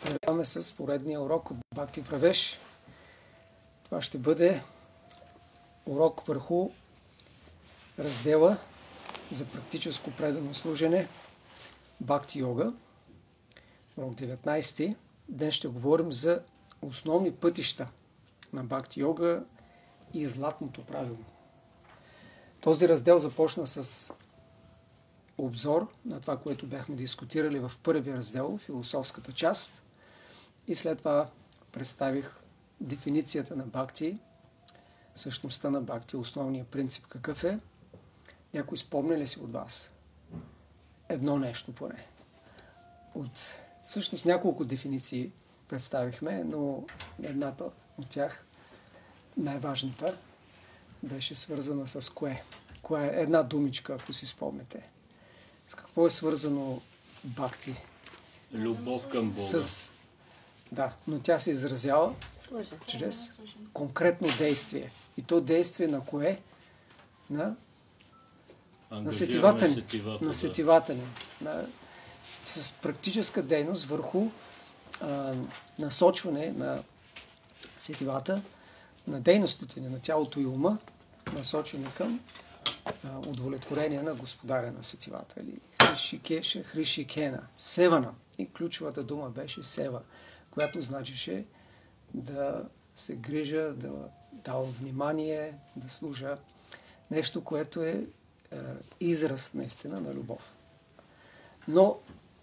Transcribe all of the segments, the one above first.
Продължаваме с поредния урок от Бхакти Правеш. Това ще бъде урок върху раздела за практическо предано служене Бхакти Йога. Урок 19. Днес ще говорим за основни пътища на Бхакти Йога и златното правило. Този раздел започна с обзор на това, което бяхме дискутирали в първия раздел, философската част. И след това представих дефиницията на Бхакти, същността на Бхакти, основния принцип какъв е. Някой спомня ли си от вас? Едно нещо поне. Всъщност няколко дефиниции представихме, но едната от тях, най-важната, беше свързана с кое? Коя е една думичка, ако си спомняте? С какво е свързано Бхакти? Любов към Бога. Да, но тя се изразява чрез конкретно действие. И то действие на кое? На сетивата ни. На сетивата ни. С практическа дейност върху насочване на сетивата, на дейностите ни, на тялото и ума, насочени към удовлетворение на господаря на сетивата. Или Хришикеша, Хришикена. Севана. И ключовата дума беше сева, която значеше да се грижа, да давам внимание, да служа. Нещо, което е израз наистина на любов. Но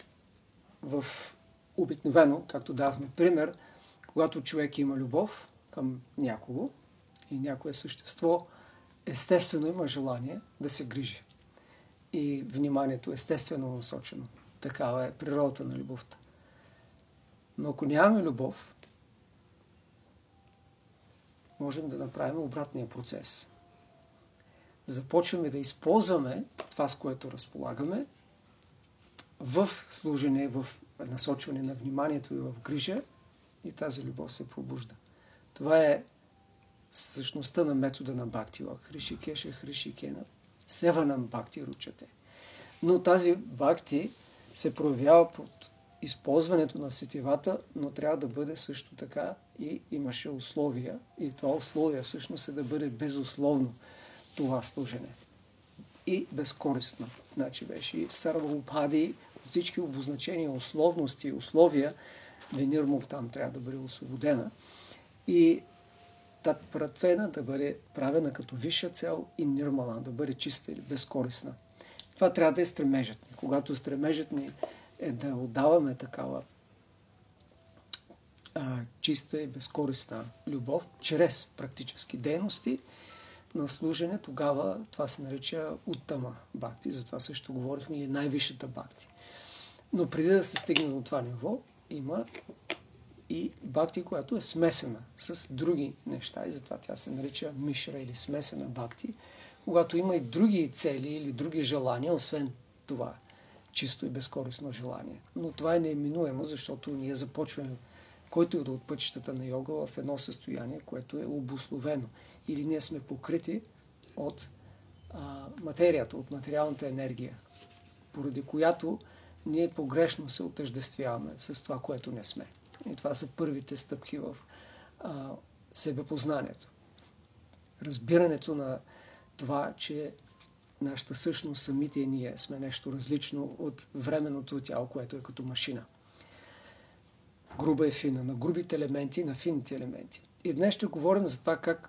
обикновено, както давахме пример, когато човек има любов към някого и някое същество, естествено има желание да се грижи. И вниманието естествено насочено. Такава е природата на любовта. Но ако нямаме любов, можем да направим обратния процес. Започваме да използваме това, с което разполагаме, в служене, в насочване на вниманието и в грижа, и тази любов се пробужда. Това е същността на метода на Бхакти Йога. Хришикеша, Хришикена. Севанам Бхакти ручате. Но тази Бхакти се проявява под използването на сетивата, но трябва да бъде също така и имаше условия. И това условие всъщност е да бъде безусловно това служене. И безкористно. Значи беше и сарвалупади, от всички обозначения, условности и условия, Венирмук там трябва да бъде освободена. И тат пратвена да бъде правена като висша цел и нирмала, да бъде чиста или безкорисна. Това трябва да е стремежът ни. Когато стремежът ни е да отдаваме такава чиста и безкорисна любов, чрез практически дейности на служене, тогава това се нарича уттама бхакти, за това също говорихме, или най-висшата бхакти. Но преди да се стигне до това ниво, има и бхакти, която е смесена с други неща, и затова тя се нарича мишра или смесена бхакти, когато има и други цели или други желания, освен това чисто и безкористно желание. Но това е неименуемо, защото ние започваме, който е от пътищата на йога, в едно състояние, което е обусловено. Или ние сме покрити от материята, от материалната енергия, поради която ние погрешно се отъждествяваме с това, което не сме. И това са първите стъпки в себепознанието. Разбирането на това, че нашата същност, самите ние сме нещо различно от временното тяло, което е като машина. Груба е фина, на грубите елементи, на финните елементи. И днес ще говорим за това как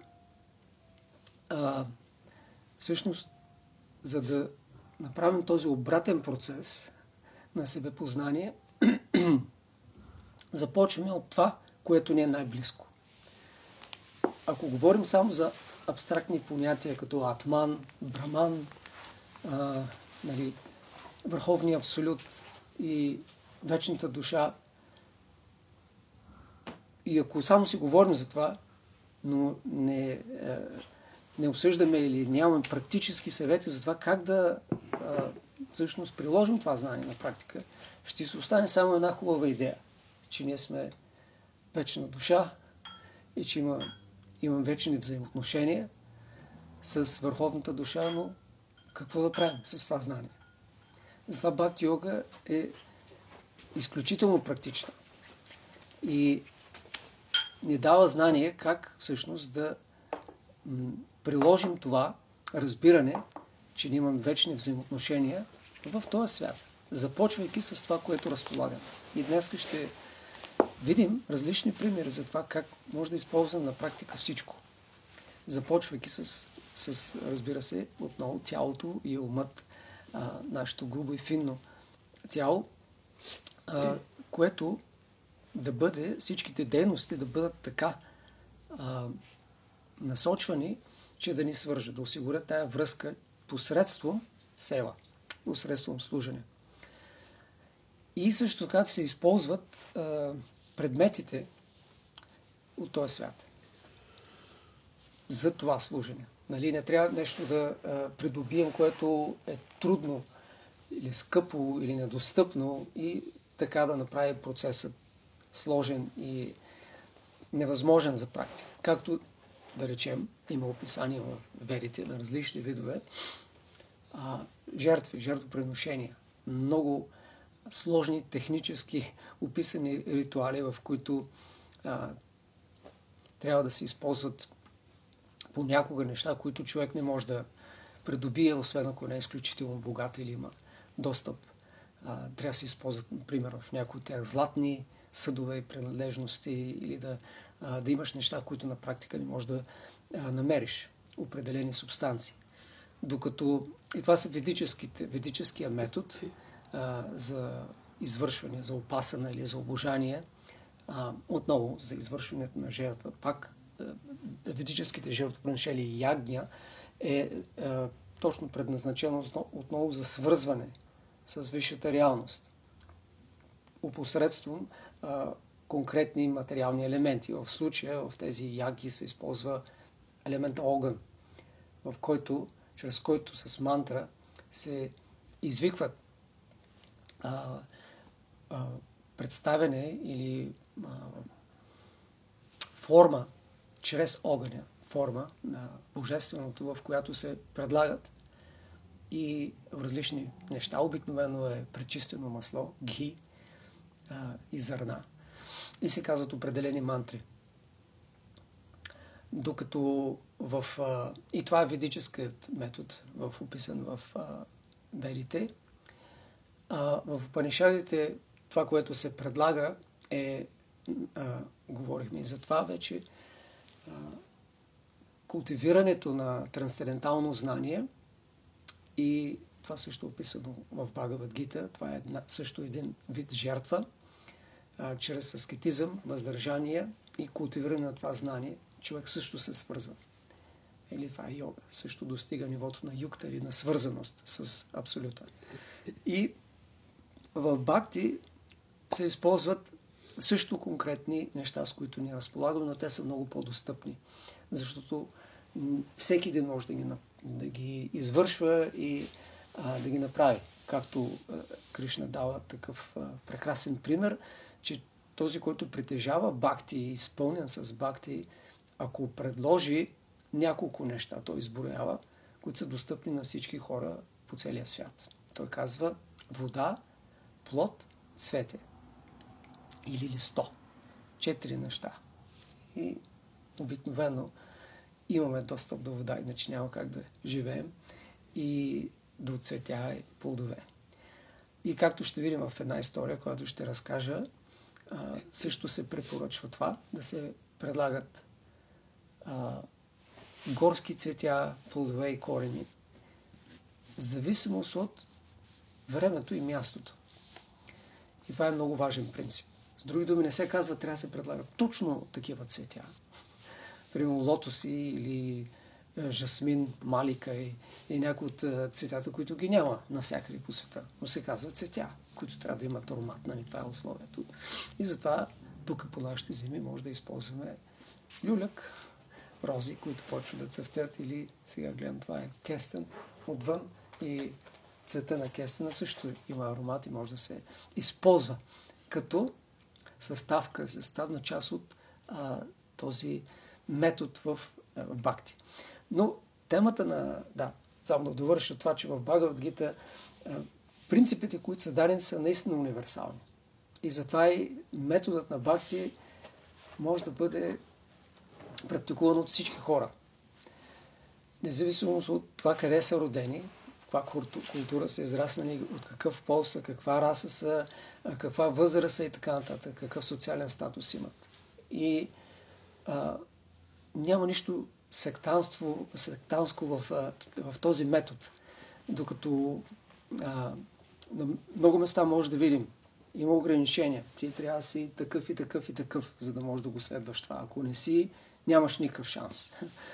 всъщност, за да направим този обратен процес на себепознание, започваме от това, което ни е най-близко. Ако говорим само за абстрактни понятия, като атман, браман, върховния абсолют и вечната душа, и ако само си говорим за това, но не обсъждаме или нямаме практически съвети за това как да всъщност приложим това знание на практика, ще се остане само една хубава идея, че ние сме вечна душа и че имам вечни взаимоотношения с върховната душа, но какво да правим с това знание? Затова Бхакти Йога е изключително практична. И ни дава знание как всъщност да приложим това разбиране, че ние имаме вечни взаимоотношения в този свят, започвайки с това, което разполагаме. И днес ще видим различни примери за това как може да използваме на практика всичко. Започвайки с разбира се, отново тялото и умът, нашето грубо и финно тяло, което да бъде, всичките дейности да бъдат така насочвани, че да ни свържат, да осигурят тая връзка посредством села, посредством служене. И също така се използват предметите от този свят за това служене. Нали, не трябва нещо да придобием, което е трудно или скъпо или недостъпно и така да направи процесът сложен и невъзможен за практика. Както, да речем, има описание в верите на различни видове жертви, жертвоприношения. Много сложни, технически описани ритуали, в които трябва да се използват понякога неща, които човек не може да придобие, освен ако не е изключително богат или има достъп. Трябва да се използват, например, в някои от тях златни съдове и принадлежности или да имаш неща, които на практика не можеш да намериш определени субстанции. Докато и това са ведическия метод за извършване, за опасана или за обожание, отново за извършването на жертва. Пак ведическите жертвоприношения и ягня е точно предназначено отново за свързване с висшата реалност. Посредством конкретни материални елементи. В случая в тези ягги се използва елемент огън, чрез който с мантра се извикват представяне или форма чрез огъня, форма на божественото, в която се предлагат и различни неща. Обикновено е пречистено масло, ги и зърна. И се казват определени мантри. Докато и това е ведическият метод, описан в ведите. В Упанишадите това, което се предлага говорихме и за това вече, култивирането на трансцендентално знание и това също е описано в Бхагавад Гита. Това е също един вид жертва, чрез аскетизъм, въздържание и култивиране на това знание, човек също се свързва. Или това е йога. Също достига нивото на юкта или на свързаност с Абсолюта. И в бхакти се използват също конкретни неща, с които ни разполагаме, но те са много по-достъпни. Защото всеки един може да ги извършва и да ги направи. Както Кришна дава такъв прекрасен пример, че този, който притежава бхакти и изпълнен с бхакти, ако предложи няколко неща, той изброява, които са достъпни на всички хора по целия свят. Той казва вода, плод, цвете или листо. 4 неща. И обикновено имаме достъп до вода, иначе няма как да живеем и до цветя и плодове. И както ще видим в една история, която ще разкажа, също се препоръчва това, да се предлагат горски цветя, плодове и корени, в зависимост от времето и мястото. И това е много важен принцип. С други думи, не се казва, трябва да се предлагат точно такива цветя. Примерно лотоси или жасмин, малика и някои от цветята, които ги няма навсякъде по света. Но се казва цветя, които трябва да имат аромат, нали? Това е условието. И затова тук по нашите земи може да използваме люляк, рози, които почват да цъфтят, или сега гледам, това е кестен отвън и цвета на кестена също има аромат и може да се използва като съставна част от този метод в бхакти. Но темата само да довърша това, че в Бхагавад Гита принципите, които са дадени, са наистина универсални. И затова и методът на бхакти може да бъде практикуван от всички хора. Независимо от това къде са родени, каква култура са израснали, от какъв пол са, каква раса са, каква възраст са и така нататък, какъв социален статус имат. И няма нищо сектантско в този метод. Докато на много места може да видим, има ограничения. Ти трябва да си такъв и такъв и такъв, за да можеш да го следваш това. Ако не си, нямаш никакъв шанс.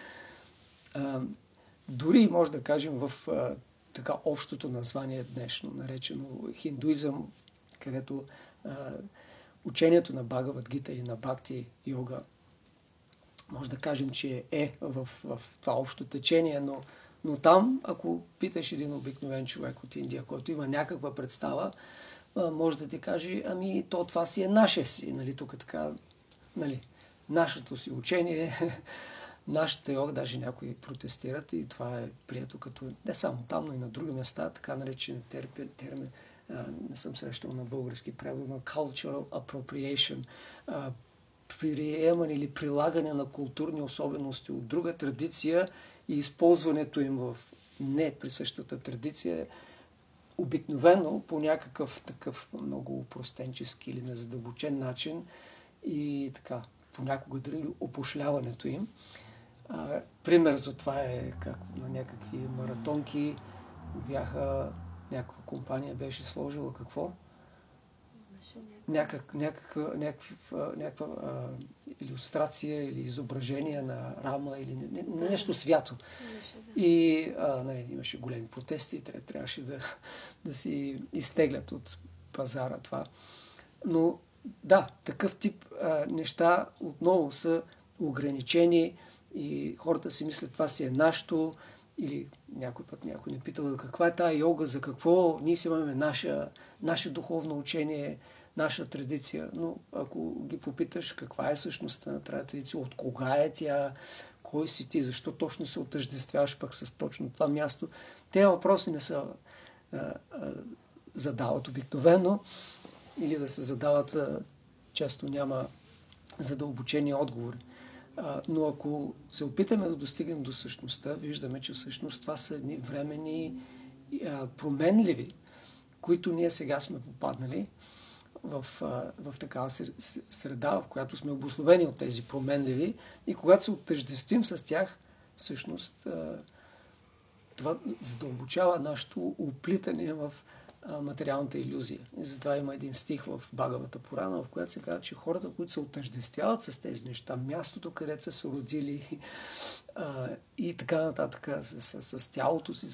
Дори може да кажем в така общото название днешно, наречено хиндуизъм, където учението на Бхагавад Гита или на Бхакти йога, може да кажем, че е в това общо течение, но там, ако питаш един обикновен човек от Индия, който има някаква представа, може да ти каже, ами това си е наше си, нали, тук така, нали, нашето си учение, нашата йога, даже някои протестират и това е прието като, не само там, но и на други места, така наречен термин, не съм срещал на български превод, на cultural appropriation, приемане или прилагане на културни особености от друга традиция и използването им в неприсъщата традиция, обикновено по някакъв такъв много простенчески или незадълбочен начин и така, понякога дори опошляването им. Пример за това е как на някакви маратонки бяха, някаква компания беше сложила какво? Някаква илюстрация или изображение на Рама или нещо свято. И имаше големи протести и трябваше да си изтеглят от пазара това. Но да, такъв тип неща отново са ограничени и хората си мислят, това си е нашето, или някой път някой не питал каква е тая йога, за какво ние си имаме наше духовно учение, наша традиция, но ако ги попиташ каква е същността на тази традиция, от кога е тя, кой си ти, защо точно се отъждествяваш пък с точно това място, тези въпроси не се задават обикновено или да се задават, често няма задълбочени отговори. Но ако се опитаме да достигнем до същността, виждаме, че всъщност това са едни временни променливи, които ние сега сме попаднали в такава среда, в която сме обусловени от тези променливи и когато се отъждествим с тях, всъщност това задълбочава нашето уплитане в материалната илюзия. И затова има един стих в Бхагавата Пурана, в която се казва, че хората, които се отъждествяват с тези неща, мястото, където са се родили и така нататък, с тялото си,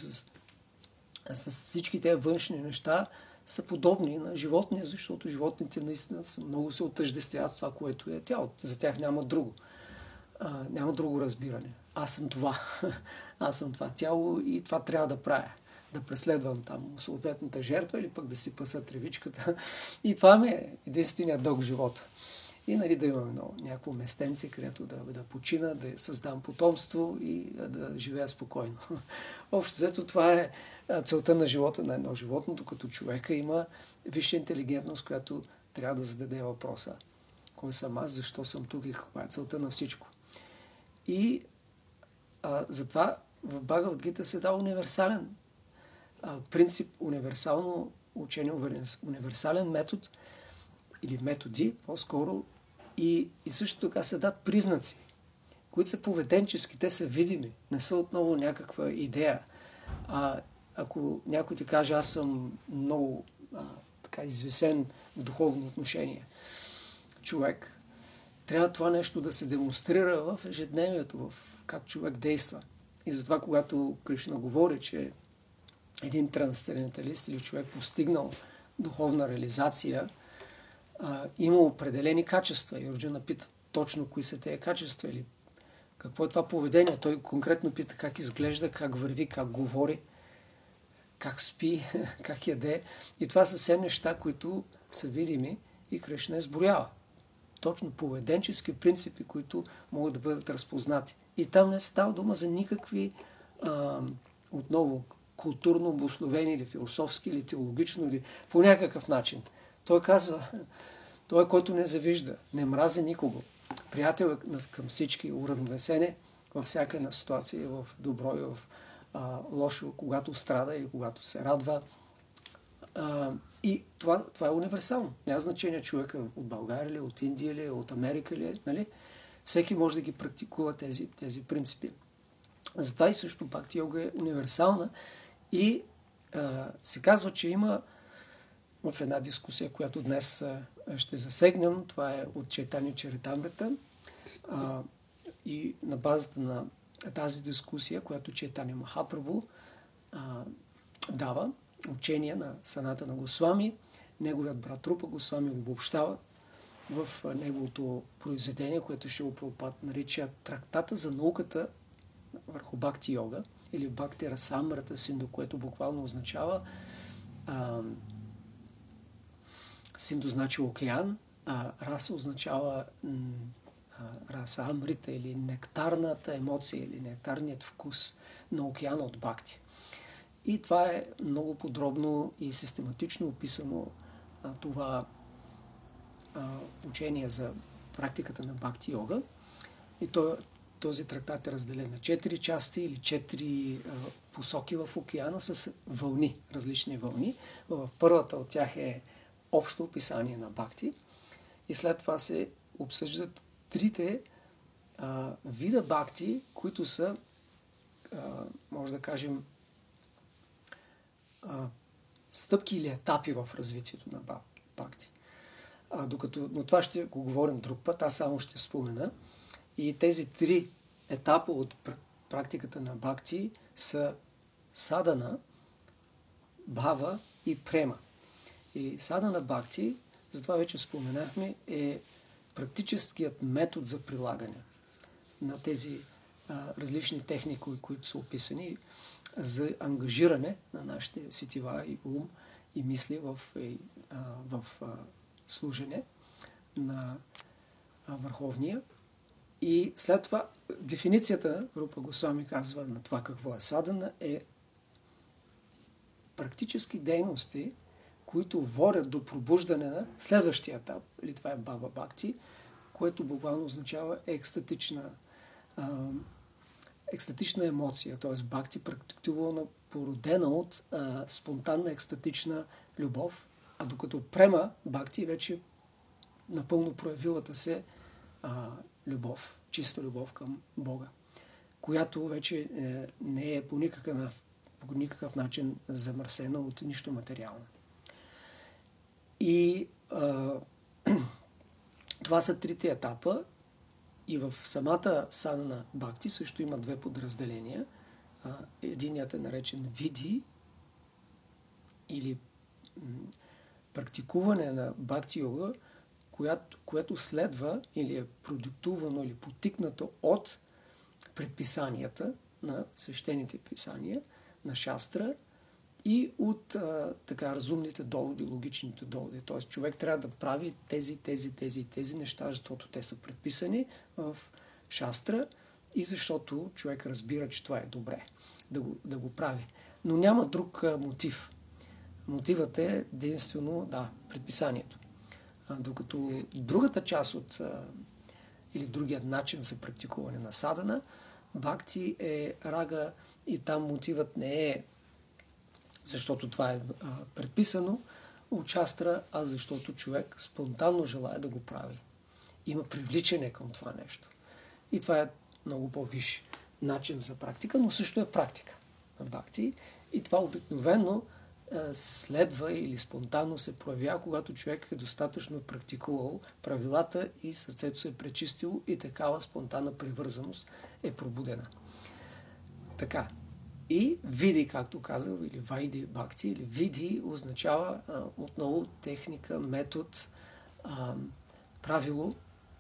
с всички тези външни неща, са подобни на животни, защото животните наистина много се отъждествяват с това, което е тялото. За тях няма друго. Няма друго разбиране. Аз съм това. Аз съм това тяло и това трябва да правя. Да преследвам там съответната жертва или пък да си паса тревичката. И това ми е единственият дълг в живота. И да имам някакво местенце, където да почина, да създам потомство и да живея спокойно. Общо взето това е целта на живота на едно животно, докато човека има висша интелигентност, която трябва да зададе въпроса. Кой съм аз, защо съм тук и каква е целта на всичко. И затова в Бхагавад Гита се дава универсален принцип, универсално учение, универсален метод или методи, по-скоро, и също така се дадат признаци, които са поведенчески, те са видими, не са отново някаква идея. Ако някой ти каже, аз съм много така извисен в духовно отношение човек, трябва това нещо да се демонстрира в ежедневието, в как човек действа. И затова, когато Кришна говори, че един трансценденталист или човек постигнал духовна реализация, има определени качества. И Арджуна пита точно кои са тези качества или какво е това поведение. Той конкретно пита как изглежда, как върви, как говори, как спи, как яде. И това са все неща, които са видими и Кришна изброява. Точно поведенчески принципи, които могат да бъдат разпознати. И там не става дума за никакви отново културно обусловени или философски, или теологично, или по някакъв начин Той казва, той, който не завижда, не мрази никого. Приятел е към всички, уравновесен е във всяка една ситуация, в добро и в лошо, когато страда или когато се радва. И това е универсално. Няма значение човека от България ли, от Индия ли, от Америка ли, нали? Всеки може да ги практикува тези принципи. Затова и също бхакти йога е универсална и се казва, че има в една дискусия, която днес ще засегнем, това е от Чайтанья Чаритамрита, и на базата на тази дискусия, която Чайтанья Махапрабху дава, учение на Санатана Госвами, неговият брат Рупа Госвами го обобщава в неговото произведение, което Шрила Прабхупад нарича Трактата за науката върху бхакти йога, или бхакти расамрата синду, което буквално означава синду значи океан, раса означава раса амрита или нектарната емоция или нектарният вкус на океана от бхакти. И това е много подробно и систематично описано това учение за практиката на бхакти йога. И този трактат е разделен на 4 части или 4 посоки в океана с вълни, различни вълни. В първата от тях е общо описание на бхакти и след това се обсъждат трите вида бхакти, които са, може да кажем, стъпки или етапи в развитието на бхакти. Но това ще го говорим друг път, аз само ще спомена. И тези 3 етапа от практиката на бхакти са садана, бхава и према. И садана бхакти, затова вече споменахме, е практическият метод за прилагане на тези различни техники, които са описани за ангажиране на нашите сетива и ум и мисли в служене на Върховния. И след това дефиницията, Рупа Госвами казва на това какво е садана, е практически дейности, които водят до пробуждане на следващия етап, или това е бхава бхакти, което буквално означава екстатична емоция, т.е. бхакти практикувана, породена от спонтанна екстатична любов, а докато према бхакти вече напълно проявилата се любов, чиста любов към Бога, която вече не е по никакъв начин замърсена от нищо материално. И това са 3 етапа и в самата садана бхакти също има 2 подразделения. Единият е наречен види или практикуване на бхакти йога, което следва или е продиктувано или потикнато от предписанията на свещените писания, на шастра и от разумните доводи, логичните доводи. Т.е. човек трябва да прави тези неща, защото те са предписани в шастра и защото човек разбира, че това е добре да го прави. Но няма друг мотив. Мотивът е единствено, предписанието. Докато другата част или другият начин за практикуване на садана, бхакти е рага и там мотивът не е защото това е предписано от шастра, а защото човек спонтанно желае да го прави. Има привличане към това нещо. И това е много по-висш начин за практика, но също е практика на бхакти. И това обикновено следва или спонтанно се проявява, когато човек е достатъчно практикувал правилата и сърцето се е пречистило и такава спонтанна привързаност е пробудена. Така. И види, както казах, или вайди бхакти, или види означава отново техника, метод, правило.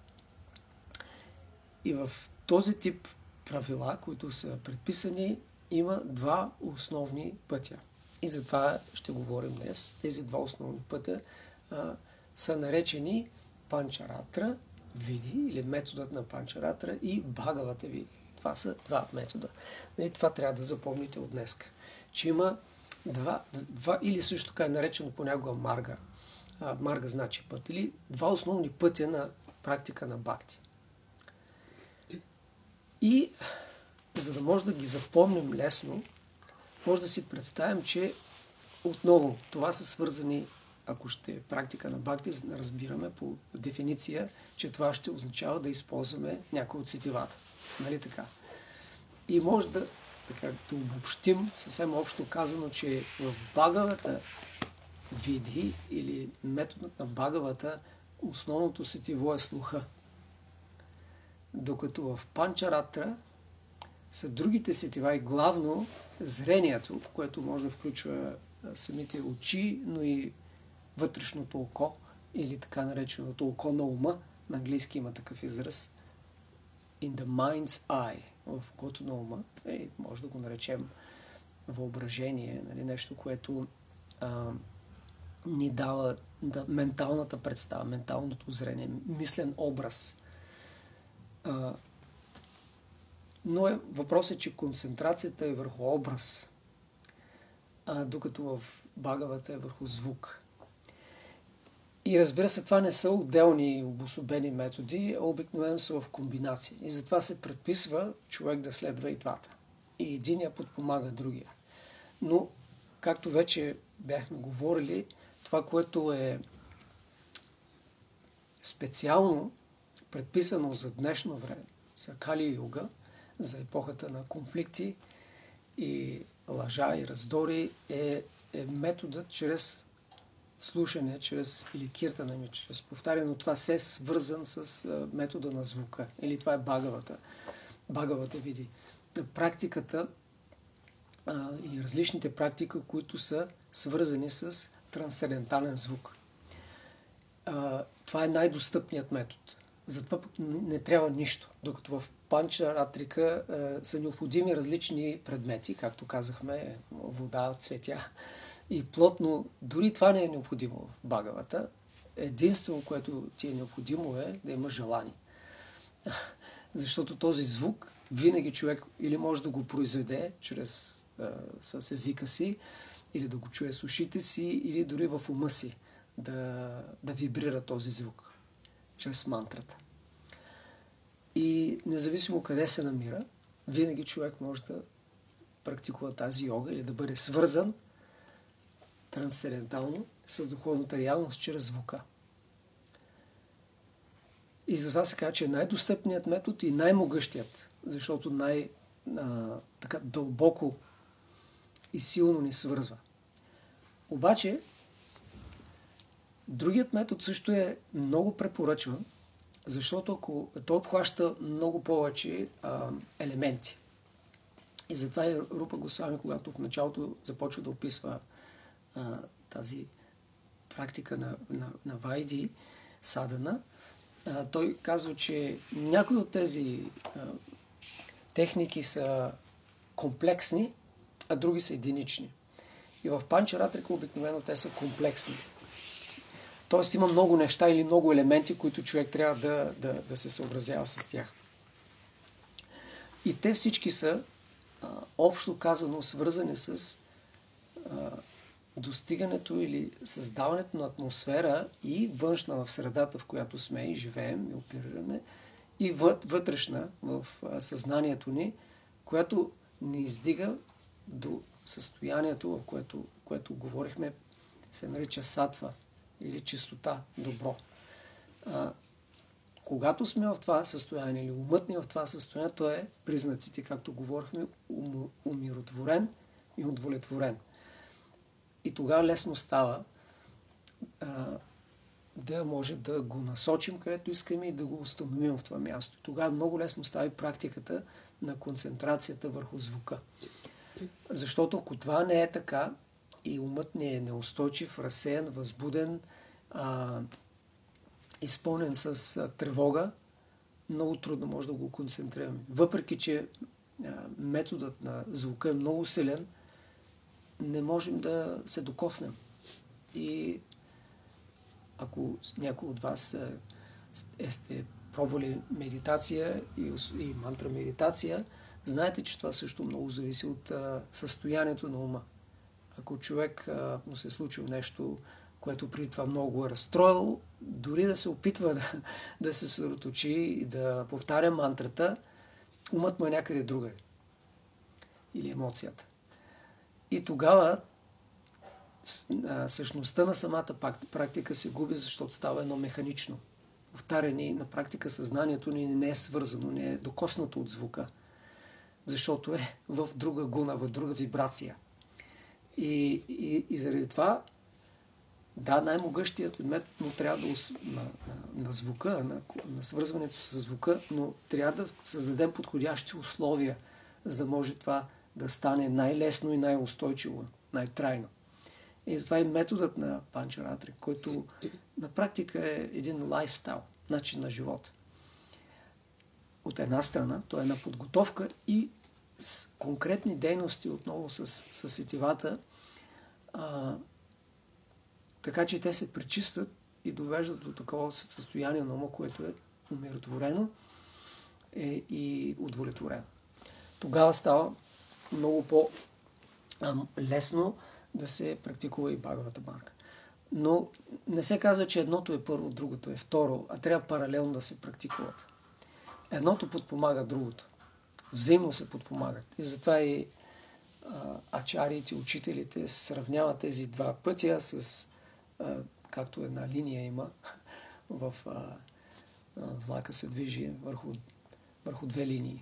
И в този тип правила, които са предписани, има 2 основни пътя. И за това ще говорим днес. Тези 2 основни пътя са наречени Панчаратра види, или методът на Панчаратра и Бхагавата види. Това са 2 метода. И това трябва да запомните от днес. Че има 2 или също така е наречено понякога марга. марга значи път, или два основни пътя на практика на бхакти. И за да може да ги запомним лесно, може да си представим, че отново това са свързани, ако ще е практика на бхакти, разбираме по дефиниция, че това ще означава да използваме някои от сетивата. Нали така? И може да обобщим съвсем общо казано, че в Бхагавата види или методът на Бхагавата основното сетиво е слуха. Докато в Панчаратра са другите сетива и главно зрението, което може да включва самите очи, но и вътрешното око или така нареченото око на ума. На английски има такъв израз. In the mind's eye, в окото на ума. Може да го наречем въображение, нали, нещо, което ни дава менталната представа, менталното зрение, мислен образ. Но въпросът е, че концентрацията е върху образ, докато в Бхагавата е върху звук. И разбира се, това не са отделни обособени методи, а обикновено са в комбинация. И затова се предписва човек да следва и двата. И единия подпомага другия. Но, както вече бяхме говорили, това, което е специално предписано за днешно време, за Кали Юга, за епохата на конфликти и лъжа и раздори, е методът чрез слушане, или киртана, чрез повтаряне, но това се е свързан с метода на звука. Или това е Бхагавата. Бхагавата види. Практиката и различните практики, които са свързани с трансцендентален звук. Това е най-достъпният метод. Затова не трябва нищо. Докато в Панчаратрика са необходими различни предмети, както казахме, вода, цветя и плотно. Дори това не е необходимо в Бхагавата. Единствено, което ти е необходимо, е да има желание. Защото този звук винаги човек или може да го произведе с езика си, или да го чуе с ушите си, или дори в ума си да вибрира този звук чрез мантрата. И независимо къде се намира, винаги човек може да практикува тази йога или да бъде свързан трансцендентално с духовната реалност чрез звука. И затова се казва, че е най-достъпният метод и най-могъщият, защото така дълбоко и силно ни свързва. Обаче, другият метод също е много препоръчван, защото ако той обхваща много повече елементи. И затова и Рупа Госвами, когато в началото започва да описва тази практика на Вайди, садана, той казва, че някои от тези техники са комплексни, а други са единични. И в Панчаратрика обикновено те са комплексни. Тоест има много неща или много елементи, които човек трябва да се съобразява с тях. И те всички са, общо казано, свързани с достигането или създаването на атмосфера и външна в средата, в която сме и живеем и оперираме, и вътрешна в съзнанието ни, която ни издига до състоянието, в което говорихме, се нарича сатва или чистота, добро. Когато сме в това състояние или умът ни в това състояние, то е признаците, както говорихме, умиротворен и удовлетворен. И тогава лесно става да може да го насочим където искаме и да го установим в това място. Тогава много лесно става и практиката на концентрацията върху звука. Защото ако това не е така и умът ни е неустойчив, разсеян, възбуден, изпълнен с тревога, много трудно може да го концентрираме. Въпреки че методът на звука е много силен, не можем да се докоснем. И ако някой от вас сте пробвали медитация и мантра медитация, знаете, че това също много зависи от състоянието на ума. Ако човек му се случи нещо, което преди това много го е разстроило, дори да се опитва да се съсредоточи и да повтаря мантрата, умът му е някъде другаде. Или емоцията. И тогава същността на самата практика се губи, защото става едно механично повтаряне. На практика съзнанието ни не е свързано, не е докоснато от звука, защото е в друга гуна, в друга вибрация. И заради това, да, най-могъщият метод му трябва на звука, на свързването с звука, но трябва да създадем подходящи условия, за да може това да стане най-лесно и най-устойчиво, най-трайно. И затова и методът на Панчаратри, който на практика е един лайфстайл, начин на живот. От една страна, той е на подготовка и с конкретни дейности отново с сетивата, така че те се пречистват и довеждат до такова състояние на ума, което е умиротворено и удовлетворено. Тогава става много по-лесно да се практикува и Бхагавата марга. Но не се казва, че едното е първо, другото е второ, а трябва паралелно да се практикуват. Едното подпомага другото. Взаимно се подпомагат. И затова и ачариите, учителите сравняват тези два пътя с, както една линия има, в влака се движи върху две линии.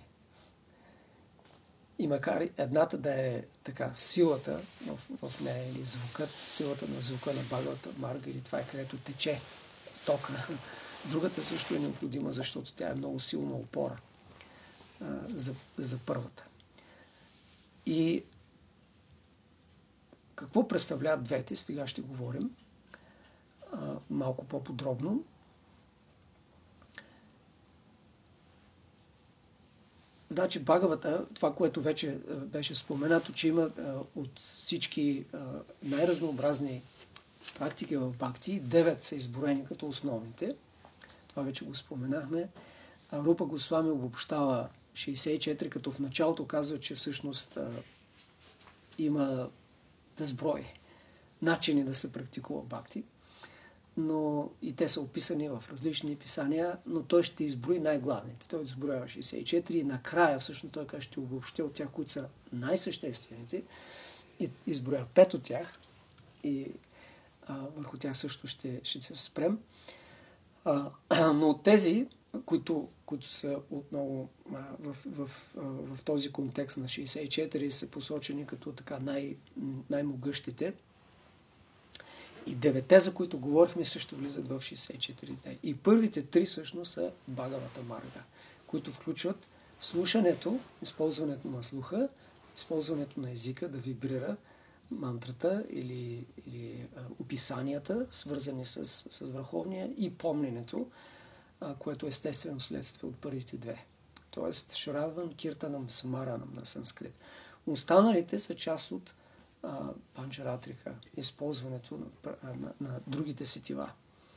И макар едната да е така, силата в нея или звукът, силата на звука на Бхагавата марга, или това е където тече тока, другата също е необходима, защото тя е много силна опора за първата. И какво представляват двете, сега ще говорим малко по-подробно. Значи Бхагавата, това, което вече беше споменато, че има от всички най-разнообразни практики в Бхакти, 9 са изброени като основните. Това вече го споменахме. Рупа Госвами обобщава 64, като в началото казва, че всъщност има безброй начини да се практикува Бхакти, но и те са описани в различни писания, но той ще изброи най-главните. Той изброява 64 и накрая всъщност той ще обобщи от тях, които са най-съществените, и изброя 5 от тях и върху тях също ще се спрем. Но от тези, които са отново в този контекст на 64 са посочени като така най-могъщите. И 9-те, за които говорихме, също влизат в 64-те. И първите 3 всъщност са Бхагавата марга, които включват слушането, използването на слуха, използването на езика да вибрира мантрата или описанията, свързани с върховния, и помненето, което е естествено следствие от първите 2. Тоест Шраван, Киртанам, Смаранам на санскрит. Останалите са част от панчаратрика, използването на другите сетива.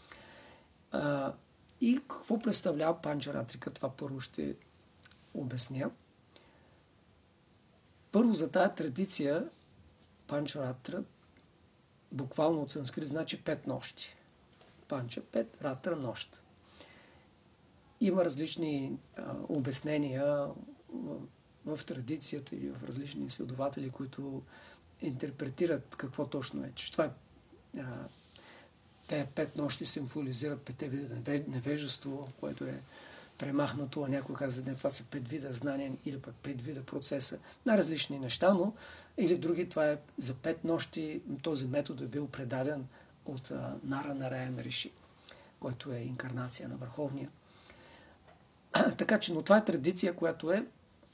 И какво представлява панчаратрика? Това първо ще обясня. Първо, за тая традиция панчаратра, буквално от санскрит, значи 5 нощи. Панча 5, ратра нощ. Има различни обяснения в традицията или в различни изследователи, които интерпретират какво точно е. Че това е те 5 нощи символизират 5 вида невежество, което е премахнато, а някой каза, не, това са 5 вида знания или пък 5 вида процеса. На различни неща, но или други, това е за 5 нощи. Този метод е бил предаден от Нара Нараяна Риши, който е инкарнация на Върховния. Така че, но това е традиция, която е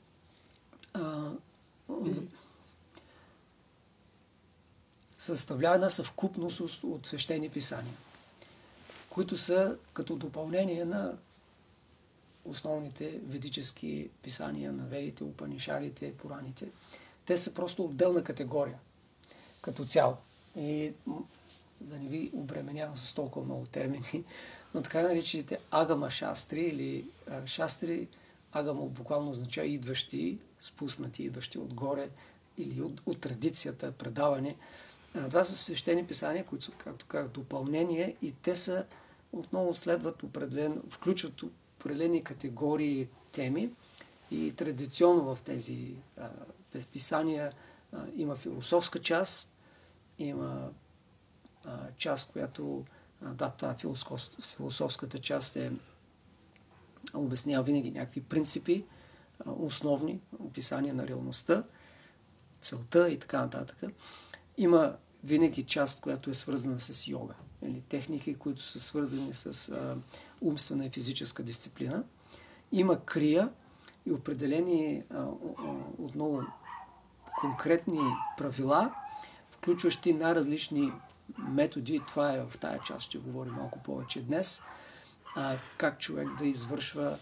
съставлява една съвкупност от свещени писания, които са като допълнение на основните ведически писания на Ведите, Упанишадите, Пураните. Те са просто отделна категория като цяло. И да не ви обременявам с толкова много термини, но така наречените агама шастри или шастри, агама буквално означава идващи, спуснати, идващи отгоре или от традицията, предаване. Това са свещени писания, които са, както казах, допълнение и те са отново включват определени категории теми и традиционно в тези писания има философска част, има част, която философската част обяснява винаги някакви принципи, основни, описания на реалността, целта и така нататък. Има винаги част, която е свързана с йога. Или техники, които са свързани с умствена и физическа дисциплина. Има крия и определени отново конкретни правила, включващи най-различни методи. Това е в тая част, ще говорим малко повече днес. Как човек да извършва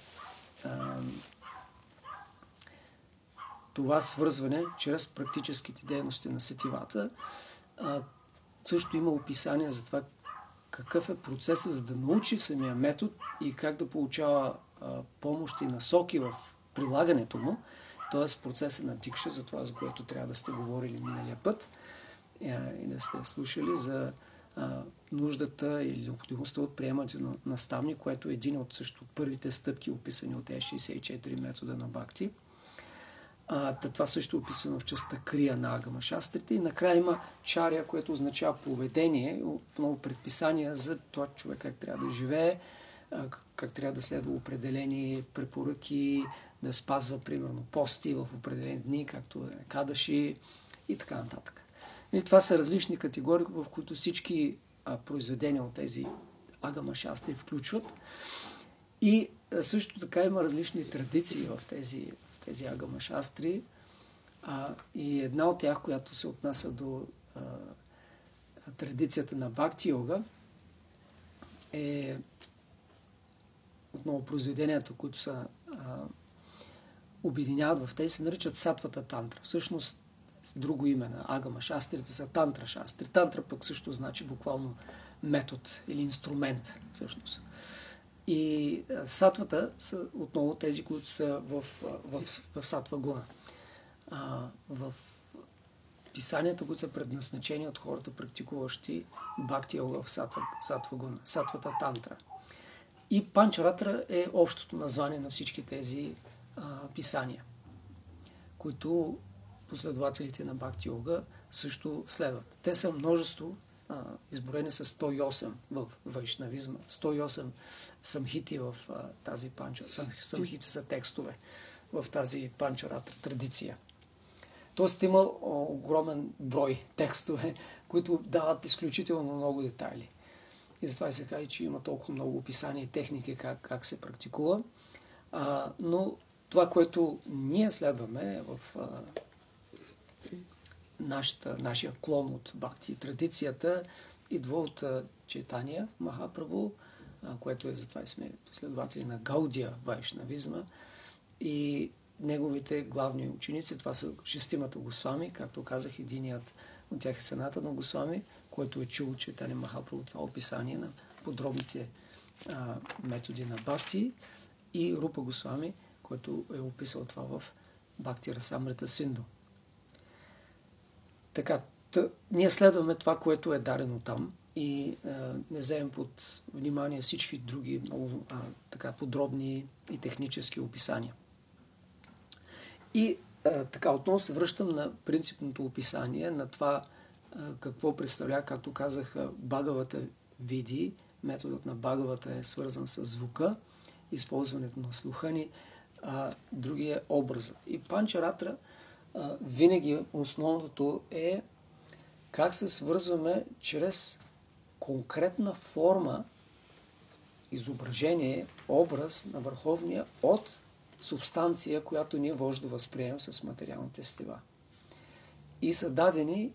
това свързване чрез практическите дейности на сетивата. Също има описание за това какъв е процесът, за да научи самия метод и как да получава помощ и насоки в прилагането му. Т.е. процесът на дикша, за това, за което трябва да сте говорили миналия път и да сте слушали за нуждата или необходимостта от приемането на наставник, което е един от също първите стъпки, описани от 64 метода на Бхакти. Това също е описано в частта крия на Агама Шастрите. И накрая има чаря, което означава поведение, много предписания за това човек как трябва да живее, как трябва да следва определени препоръки, да спазва, примерно, пости в определени дни, както е кадаши и така нататък. И това са различни категории, в които всички произведения от тези Агама Шастри включват. И също така има различни традиции в тези Агама Шастри. И една от тях, която се отнася до традицията на Бхакти йога, е отново произведенията, които са обединяват в тези, се наричат Сатвата Тантра. Всъщност, с друго име на Агама Шастрите са Тантра Шастри. Тантра пък също значи буквално метод или инструмент, всъщност. И сатвата са отново тези, които са в сатва гуна. В писанията, които са предназначени от хората, практикуващи бхакти йога в сатва гуна, сатвата тантра. И панчаратра е общото название на всички тези писания, които последователите на бхакти йога също следват. Те са множество, изборени са 108 в вайшнавизма. 108 самхити в тази панча. Самхити са текстове в тази панчаратра традиция. Тоест има огромен брой текстове, които дават изключително много детайли. И затова и се казва, че има толкова много описания и техники как се практикува. Но това, което ние следваме в нашия клон от бхакти традицията, идва от Чайтания Махапрабху, което е, затова и сме последователи на Гаудия вайшнавизма, и неговите главни ученици, това са 6 Госвами, както казах, единият от тях е Санатана Госвами, който е чул Чайтания Махапрабху, това описание на подробните методи на бхакти, и Рупа Госвами, който е описал това в Бхакти Расамрита Синду. Така, ние следваме това, което е дадено там и не вземем под внимание всички други много подробни и технически описания. И така, отново се връщам на принципното описание на това какво представлява, както казах, Бхагавата види. Методът на Бхагавата е свързан с звука, използването на слуха ни, другия е образът. И панчаратра винаги основното е как се свързваме чрез конкретна форма, изображение, образ на Върховния от субстанция, която ние може да възприемем с материалните сетива. И са дадени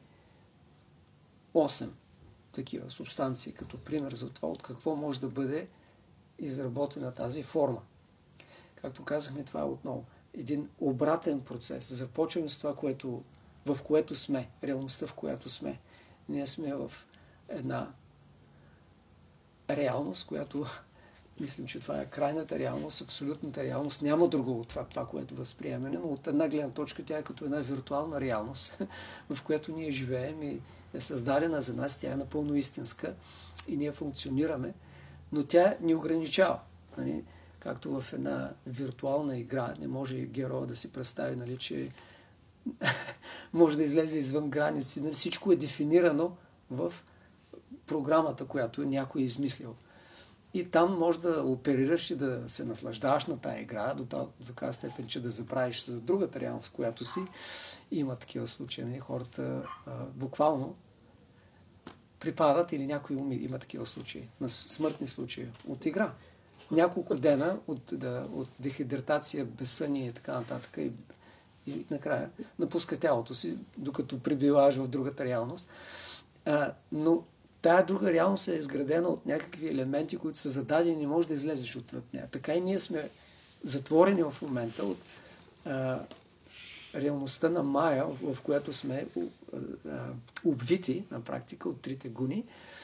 8 такива субстанции, като пример за това, от какво може да бъде изработена тази форма. Както казахме, това е отново един обратен процес. Започваме с това, в което сме, реалността, в която сме. Ние сме в една реалност, която мислим, че това е крайната реалност, абсолютната реалност. Няма друго от това, което възприемаме, но от една гледна точка тя е като една виртуална реалност, в която ние живеем и е създадена за нас, тя е напълно истинска и ние функционираме, но тя ни ограничава. Нали? Както в една виртуална игра не може героя да си представи, нали, че може да излезе извън граници. Нали? Всичко е дефинирано в програмата, която някой е измислил. И там може да оперираш и да се наслаждаваш на тая игра до такава степен, че да забравиш за другата реалност, в която си. Има такива случаи. Хората буквално припадат или някой уми. Има такива случаи. На смъртни случаи от игра. Няколко дена от дехидратация, безсъние и така нататък. И накрая напуска тялото си, докато прибиваш в другата реалност. Но тая друга реалност е изградена от някакви елементи, които са зададени и не можеш да излезеш отвъд нея. Така и ние сме затворени в момента от реалността на Майя, в която сме обвити на практика от трите гуни.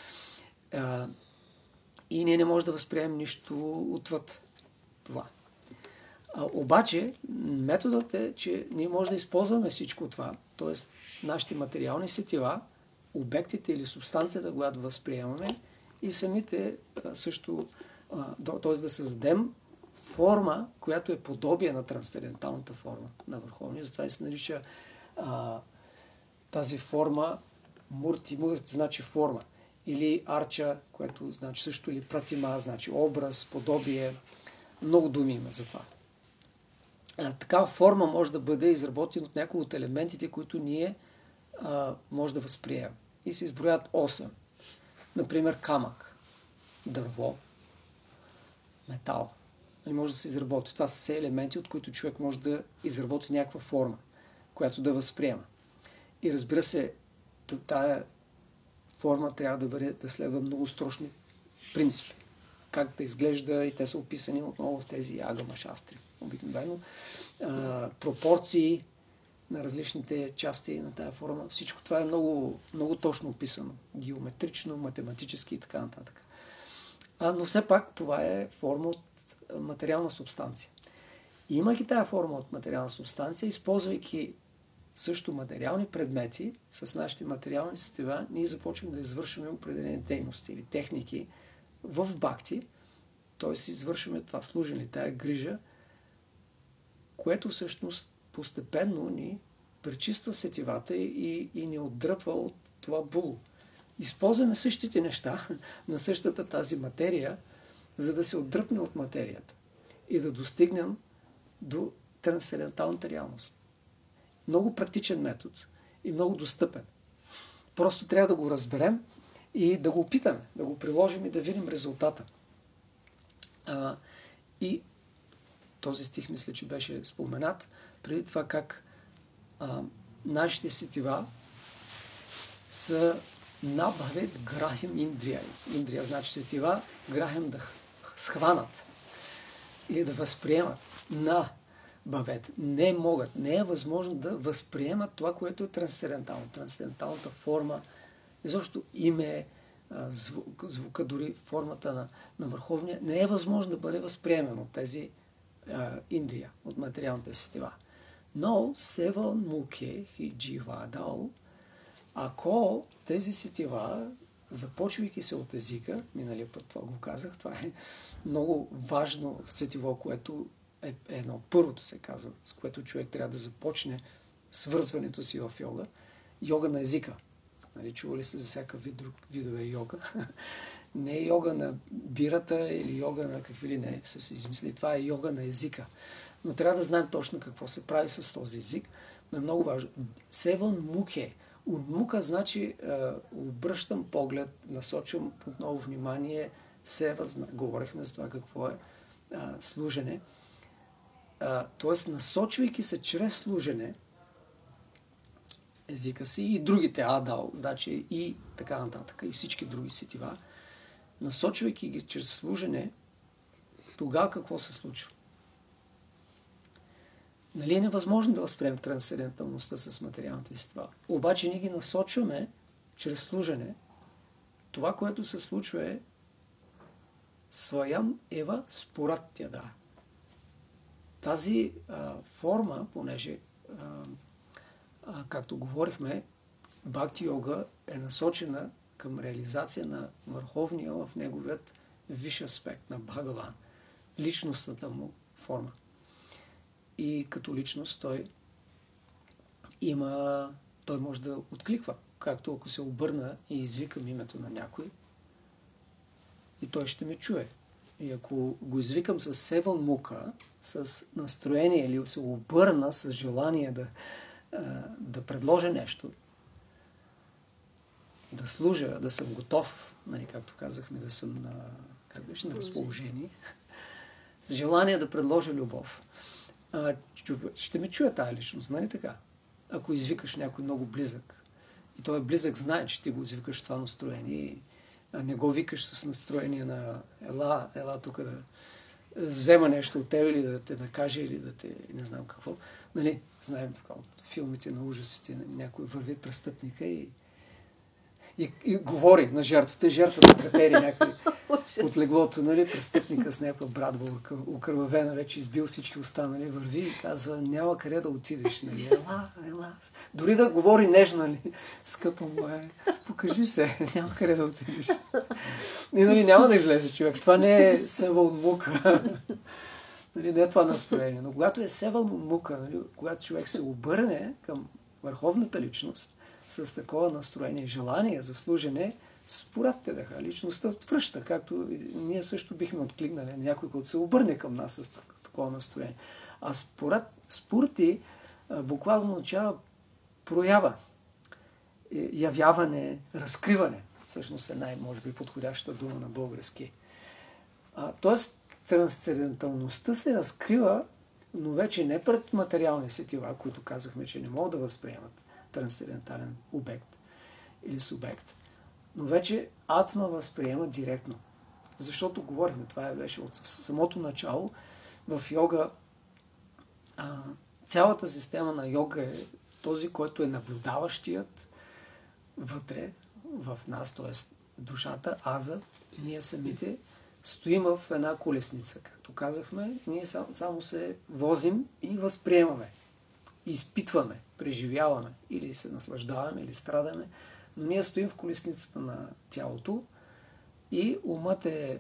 И ние не можем да възприемем нищо отвъд това. Обаче, методът е, че ние можем да използваме всичко това, т.е. нашите материални сетива, обектите или субстанцията, която възприемаме и самите също, т.е. да създадем форма, която е подобие на трансценденталната форма на Върховния. Затова и се нарича тази форма мурти. Мурти значи форма. Или арча, което значи също, или пратима, значи образ, подобие. Много думи има за това. Такава форма може да бъде изработена от някои от елементите, които ние може да възприемем. И се изброят 8. Например, камък, дърво, метал. Може да се изработи. Това са все елементи, от които човек може да изработи някаква форма, която да възприема. И разбира се, тая форма трябва да следва много строжни принципи. Как да изглежда, и те са описани отново в тези Агама Шастри. Обикновено пропорции на различните части на тая форма. Всичко това е много, много точно описано. Геометрично, математически и така нататък. Но все пак това е форма от материална субстанция. И имайки тая форма от материална субстанция, използвайки също материални предмети с нашите материални сетива, ние започваме да извършваме определени дейности или техники в бхакти, т.е. извършваме това служене, тая грижа, което всъщност постепенно ни пречиства сетивата и ни отдръпва от това було. Използваме същите неща на същата тази материя, за да се отдръпне от материята и да достигнем до трансценденталната реалност. Много практичен метод и много достъпен. Просто трябва да го разберем и да го опитаме, да го приложим и да видим резултата. И този стих, мисля, че беше споменат преди това как нашите сетива са набавет грахем индрия. Индрия значи сетива, грахем да схванат или да възприемат. На бавет. Не могат, не е възможно да възприемат това, което е трансцендентално. Трансценденталната форма, изобщо име, звука, дори формата на Върховния, не е възможно да бъде възприемено от тези индрия, от материалните сетива. Но сева муке и джива дао, ако тези сетива, започвайки се от езика, миналия път това го казах, това е много важно сетиво, което е едно от първото се казва, с което човек трябва да започне свързването си в йога. Йога на езика. Нали, чували сте за всякакъв видове йога. Не е йога на бирата или йога на какви ли не са се измисли. Това е йога на езика. Но трябва да знаем точно какво се прави с този език. Но е много важно. Севан муке. Мука значи обръщам поглед, насочвам отново внимание. Сева, говорихме за това какво е служене. Т.е. насочвайки се чрез служене езика си и другите адал, значи и така нататък, и всички други сетива, насочвайки ги чрез служене, тогава какво се случва? Нали е невъзможно да възприемем трансценденталността с материалните сетива. Обаче ние ги насочваме чрез служене. Това, което се случва е Своям ева спораттяда. Тази форма, понеже, както говорихме, бхакти йога е насочена към реализация на върховния в неговият висш аспект, на Бхагаван, личностната му форма. И като личност той може да откликва, както ако се обърна и извикам името на някой, и той ще ме чуе. И ако го извикам с сева мука, с настроение или се обърна с желание да предложа нещо, да служа, да съм готов, нали, както казахме, да съм на разположение, с желание да предложа любов, ще ме чуе тая личност, нали така? Ако извикаш някой много близък, и той е близък, знае, че ти го извикаш в това настроение, а не го викаш с настроение на ела тук да взема нещо от теб или да те накаже, или да те не знам какво. Нали, знаем така от филмите на ужасите, някой върви престъпника и говори на жертвата. Жертвата трепери някой от леглото, нали, престъпника с някаква брадва окървавена, вече избил всички останали, върви и казва, няма къде да отидеш, нали, ела. Дори да говори нежно, нали, скъпо мое, покажи се, няма къде да отидеш. И, нали, няма да излезе човек. Това не е севал мука. Нали, не е това настроение. Но когато е севал мука, нали, когато човек се обърне към върховната личност, с такова настроение, желание за служене, според тедаха. Личността връща, както ние също бихме откликнали. Някой, който се обърне към нас с такова настроение. А спорти буквално означава проява, явяване, разкриване. Всъщност е може би подходяща дума на български. Тоест, трансценденталността се разкрива, но вече не пред материални сетива, които казахме, че не могат да възприемат трансцендентален обект или субект. Но вече атма възприема директно. Защото говорихме, това беше от самото начало. В йога цялата система на йога е този, който е наблюдаващият вътре в нас, т.е. душата, аза, ние самите стоим в една колесница. Както казахме, ние само се возим и възприемаме. Изпитваме, преживяваме, или се наслаждаваме, или страдаме, но ние стоим в колесницата на тялото и умът е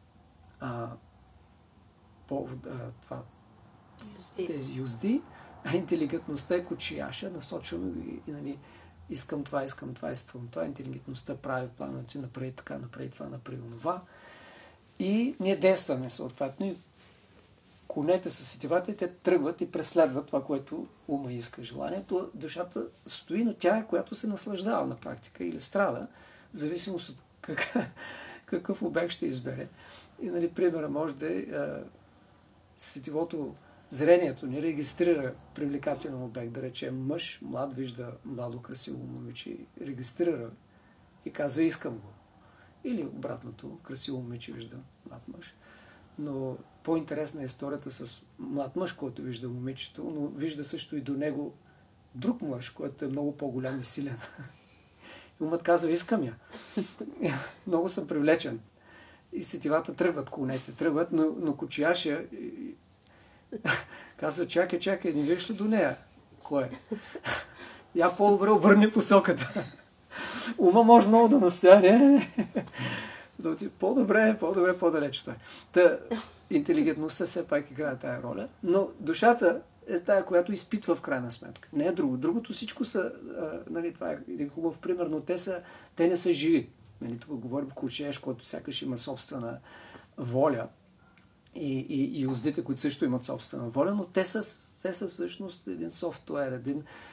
тези юзди, а интелигентността е кочияша, насочваме и нали, искам това, интелигентността прави плановете, направи така, направи това, направи онова. И ние действаме съответно и конете с сетивата и те тръгват и преследват това, което ума иска. Желанието, душата стои, но тя е, която се наслаждава на практика или страда, в зависимост от какъв обект ще избере. И, нали, примера може да е сетивото, зрението ни регистрира привлекателен обект, да речем мъж, млад, вижда младо, красиво момиче, регистрира и казва искам го. Или обратното, красиво момиче вижда млад мъж. Но по-интересна е историята с млад мъж, който вижда момичето, но вижда също и до него друг мъж, който е много по-голям и силен. И умът казва, искам я. Много съм привлечен. И сетивата тръгват, конете тръгват, но кочияша казва, чакай, не виж ли до нея? Кой е? Я по-добре обърни посоката. Ума може много да настоя, по-добре, по-далеч той. Интелигентността все пак играе тая роля, но душата е тая, която изпитва в крайна сметка. Не е друго. Другото всичко са, нали, това е един хубав пример, но те не са живи. Нали, тук говорим в кучееш, който сякаш има собствена воля и юздите, които също имат собствена воля, но те са всъщност един софтуер,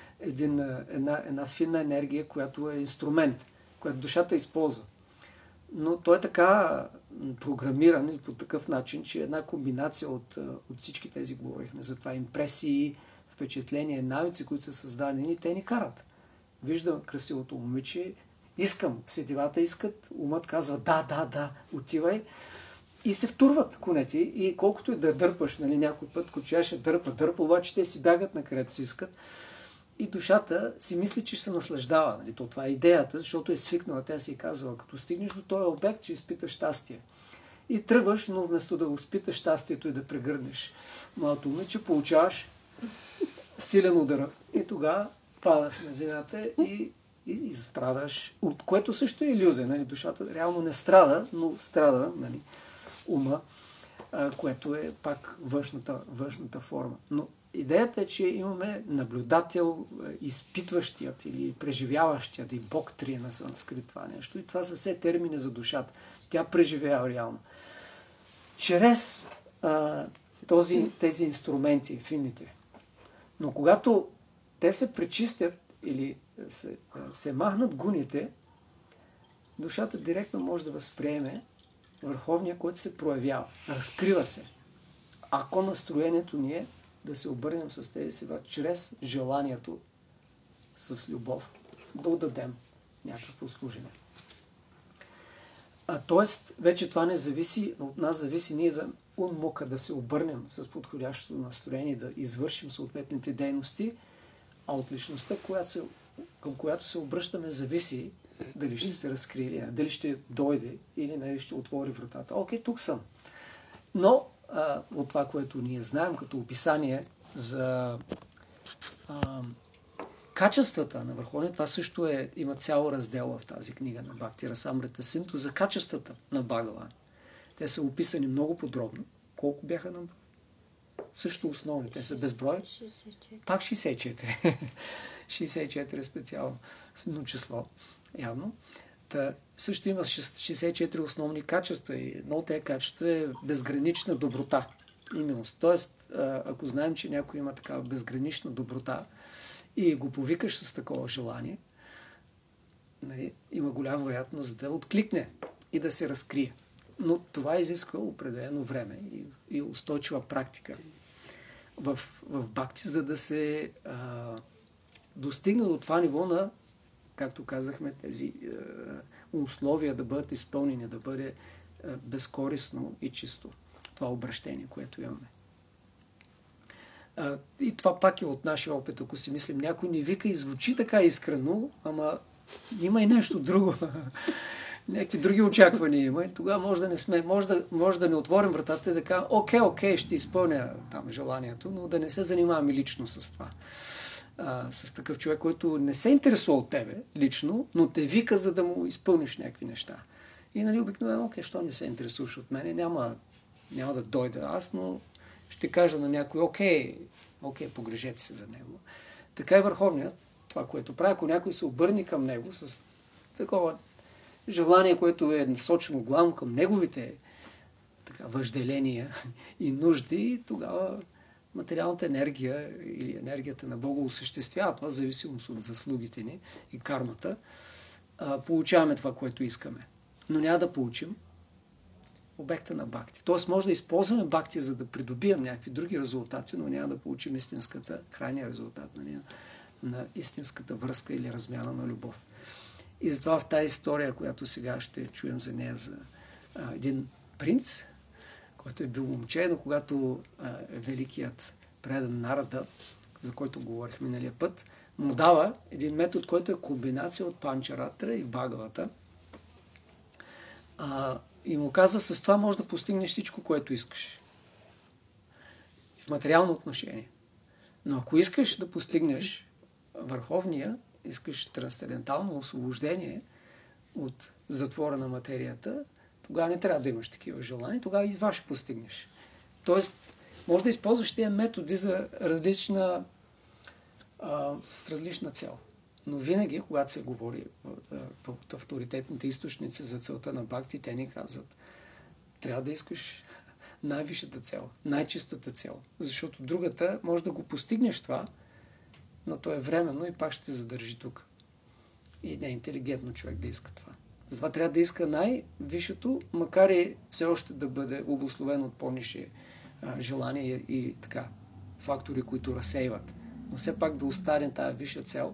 една финна енергия, която е инструмент, която душата използва. Но той е така програмиран и по такъв начин, че е една комбинация от всички тези, говорихме за това, импресии, впечатления, навици, които са създадени, и те ни карат. Виждам красивото момиче, искам, сетивата искат, умът казва да, отивай, и се втурват конете. И колкото и да дърпаш, нали, някой път кочияше дърпа, обаче те си бягат на където си искат. И душата си мисли, че се наслаждава. Нали? Това е идеята, защото е свикнала. Тя си казва, като стигнеш до този обект, че изпиташ щастие. И тръгваш, но вместо да изпиташ щастието и да прегърнеш малото момиче, получаваш силен удар. И тогава падаш на земята и страдаш, от което също е илюзия. Нали? Душата реално не страда, но страда, нали, ума, което е пак външната форма. Но идеята е, че имаме наблюдател, изпитващият или преживяващият, и Бог три на санскрит това нещо. И това са все термини за душата. Тя преживява реално. Чрез тези инструменти, финните. Но когато те се пречистят или се махнат гуните, душата директно може да възприеме върховния, който се проявява. Разкрива се. Ако настроението ни е да се обърнем с тези сега, чрез желанието, с любов, да отдадем някакво служене. Тоест, вече това не зависи, от нас зависи ние да унмука, да се обърнем с подходящото настроение, да извършим съответните дейности, а от личността, към която се обръщаме, зависи дали ще се разкрие или не, дали ще дойде или не, ще отвори вратата. Окей, тук съм. Но от това, което ние знаем като описание за качествата на Върховния, това също има цял раздел в тази книга на Бхакти Расамрита Синту за качествата на Бхагаван. Те са описани много подробно. Колко бяха на брой? Също основни. Те са безброй. 64. Пак 64. 64 специално число. Явно. Също има 64 основни качества и едно от тези качества е безгранична доброта и милост. Тоест, ако знаем, че някой има такава безгранична доброта и го повикаш с такова желание, нали, има голяма вероятност да откликне и да се разкрие. Но това изисква определено време и устойчива практика в бхакти, за да се достигне до това ниво на, както казахме, тези условия да бъдат изпълнени, да бъде безкористно и чисто. Това обращение, което имаме. И това пак е от нашия опит, ако си мислим, някой ни вика и звучи така искрено, ама има и нещо друго. Някакви други очаквания има и тогава може да не сме, може да не отворим вратата и да кажем, окей, ще изпълня там желанието, но да не се занимаваме лично с това. С такъв човек, който не се интересува от тебе лично, но те вика, за да му изпълниш някакви неща. И нали обикновено, що не се интересуваш от мене, няма да дойда аз, но ще кажа на някой, окей, погрежете се за него. Така и Върховният, това, което прави, ако някой се обърне към него с такова желание, което е насочено главно към неговите въжделения и нужди, тогава материалната енергия или енергията на Бога осъществява това, зависимост от заслугите ни и кармата. Получаваме това, което искаме. Но няма да получим обекта на бхакти. Тоест може да използваме бхакти, за да придобием някакви други резултати, но няма да получим крайния резултат на истинската връзка или размяна на любов. И затова в тази история, която сега ще чуем за нея, за един принц, който е бил момче, но когато великият предан Нарада, за който говорих миналия път, му дава един метод, който е комбинация от Панчаратра и Бхагавата. И му казва, с това можеш да постигнеш всичко, което искаш. В материално отношение. Но ако искаш да постигнеш върховния, искаш трансцендентално освобождение от затвора на материята, тогава не трябва да имаш такива желания, тогава и това ще постигнеш. Тоест, може да използваш тези методи за с различна цел. Но винаги, когато се говори от авторитетните източници за целта на бхакти, те ни казват, трябва да искаш най-висшата цел, най-чистата цел. Защото другата, може да го постигнеш това, но то е временно и пак ще те задържи тук. И не е интелигентно човек да иска това. Затова трябва да иска най-висшето, макар и все още да бъде обусловено от по-ниши желания и така, фактори, които разсейват. Но все пак да остане тази висша цел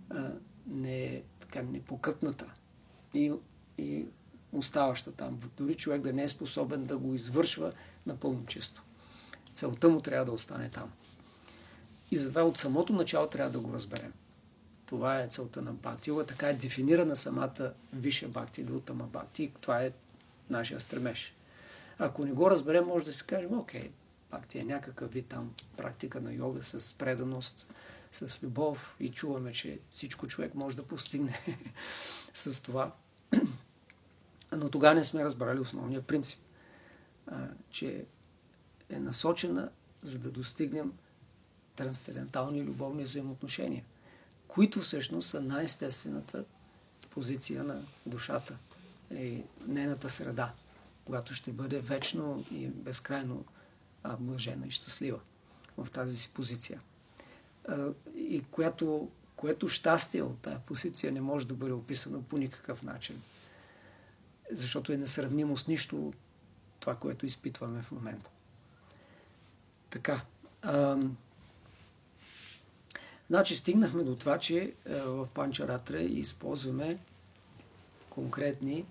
непокътната и оставаща там. Дори човек да не е способен да го извършва напълно чисто. Целта му трябва да остане там. И затова от самото начало трябва да го разберем. Това е целта на бхакти йога. Така е дефинирана самата висша бхакти или утама бхакти. Това е нашия стремеж. Ако не го разберем, може да си кажем, окей, пак ти е някакъв вид там практика на йога с преданост, с любов и чуваме, че всичко човек може да постигне с това. Но тогава не сме разбрали основния принцип, че е насочена, за да достигнем трансцендентални любовни взаимоотношения, които всъщност са най-естествената позиция на душата и нейната среда, която ще бъде вечно и безкрайно блажена и щастлива в тази си позиция. И което щастие от тази позиция не може да бъде описано по никакъв начин, защото е несравнимо с нищо от това, което изпитваме в момента. Така. Значи стигнахме до това, че в Панчаратра използваме конкретни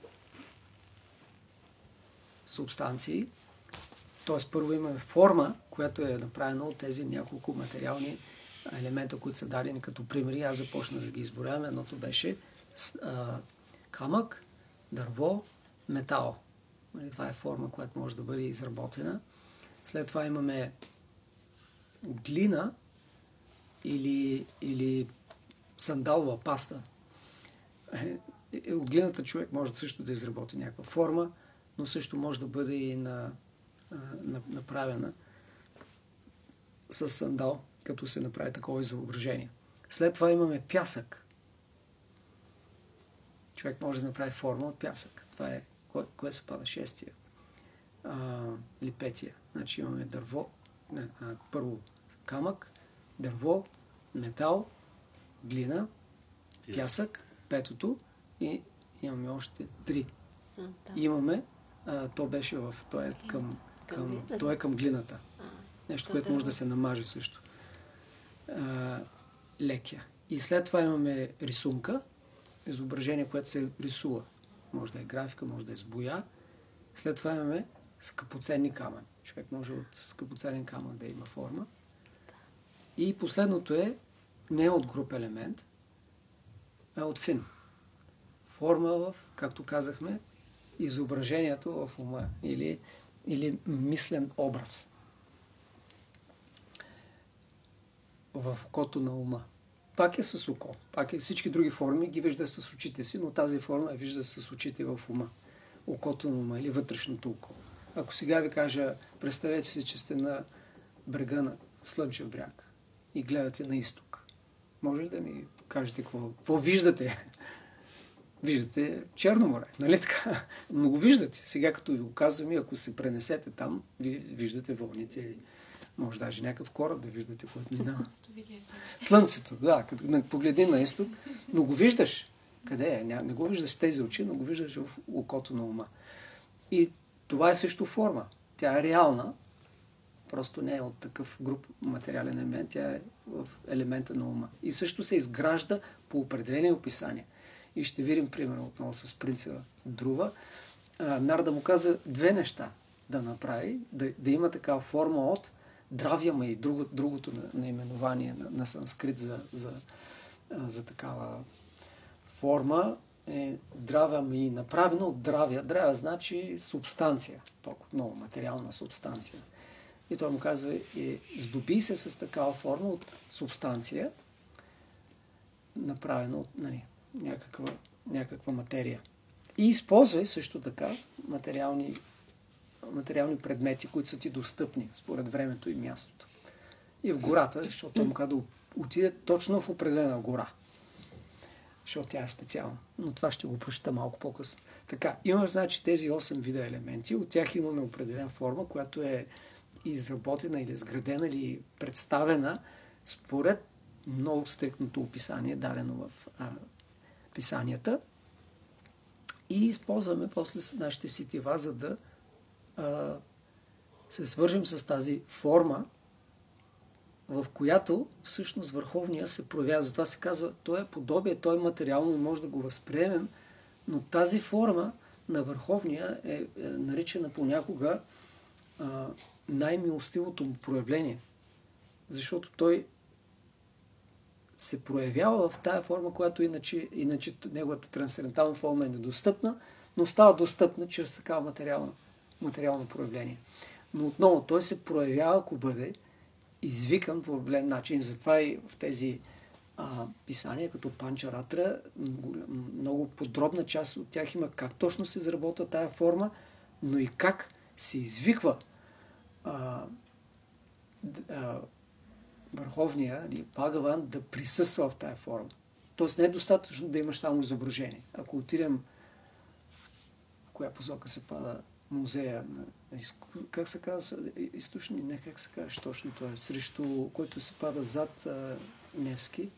субстанции. Т.е. първо имаме форма, която е направена от тези няколко материални елемента, които са дадени като примери. Аз започнах да ги изборявам. Едното беше камък, дърво, метал. Това е форма, която може да бъде изработена. След това имаме глина или сандалова паста. От глината човек може също да изработи някаква форма, но също може да бъде и направена с сандал, като се направи такова изображение. След това имаме пясък. Човек може да направи форма от пясък. Това е кое се пада? Шестия. Или петия. Значи имаме дърво, първо камък, дърво, метал, глина, пясък, петото и имаме още три. Имаме, то беше той е към глината. Нещо, което може да се намаже също. Лекия. И след това имаме рисунка, изображение, което се рисува. Може да е графика, може да е с боя. След това имаме скъпоценни камъни. Човек може от скъпоценен камък да има форма. И последното не е от груп елемент, а от фин. Форма както казахме, изображението в ума или мислен образ в окото на ума. Пак е с око. Пак е всички други форми ги вижда с очите си, но тази форма вижда с очите в ума. Окото на ума или вътрешното око. Ако сега ви кажа, представете си, че сте на брега на Слънчев бряг и гледате на изток. Може ли да ми кажете какво виждате? Виждате Черно море, нали така? Но го виждате. Сега като ви го казвам, ако се пренесете там, виждате вълните. Може даже някакъв кораб да виждате, който минава. Слънцето, да. Като погледни на изток, но го виждаш. Къде е? Не го виждаш с тези очи, но го виждаш в окото на ума. И това е също форма. Тя е реална, просто не е от такъв груп материален елемент, тя е в елемента на ума. И също се изгражда по определени описания. И ще видим, примерно, отново с принципа Друва. Нарда му каза две неща да направи, да има такава форма от дравяма и другото наименование на санскрит за такава форма е дравяма и направено от дравя. Дравя значи субстанция, толкова много материална субстанция. И той му казва, здоби се с такава форма от субстанция, направена от някаква материя. И използвай също така материални предмети, които са ти достъпни според времето и мястото. И в гората, защото той му казва да отиде точно в определена гора. Защото тя е специална. Но това ще го прочета малко по-късно. Така, имаш значи тези 8 вида елементи. От тях имаме определена форма, която е изработена или изградена или представена според много стриктното описание, дадено в писанията. И използваме после нашите сетива, за да се свържем с тази форма, в която всъщност върховния се проявява. Затова се казва, той е подобие, той е материално, може да го възприемем, но тази форма на върховния е наричана понякога най-милостивото му проявление. Защото той се проявява в тая форма, която иначе неговата трансцендентална форма е недостъпна, но става достъпна чрез такава материална материално проявление. Но отново той се проявява, ако бъде извикан по определен начин. Затова и в тези писания, като Панчаратра, много подробна част от тях има как точно се изработва тая форма, но и как се извиква върховния Бхагаван да присъства в тая форма. Тоест не е достатъчно да имаш само изображение. Ако отидем в коя посока се пада музея на как се казва източни, не как се казва точно това, срещу който се пада зад Невски.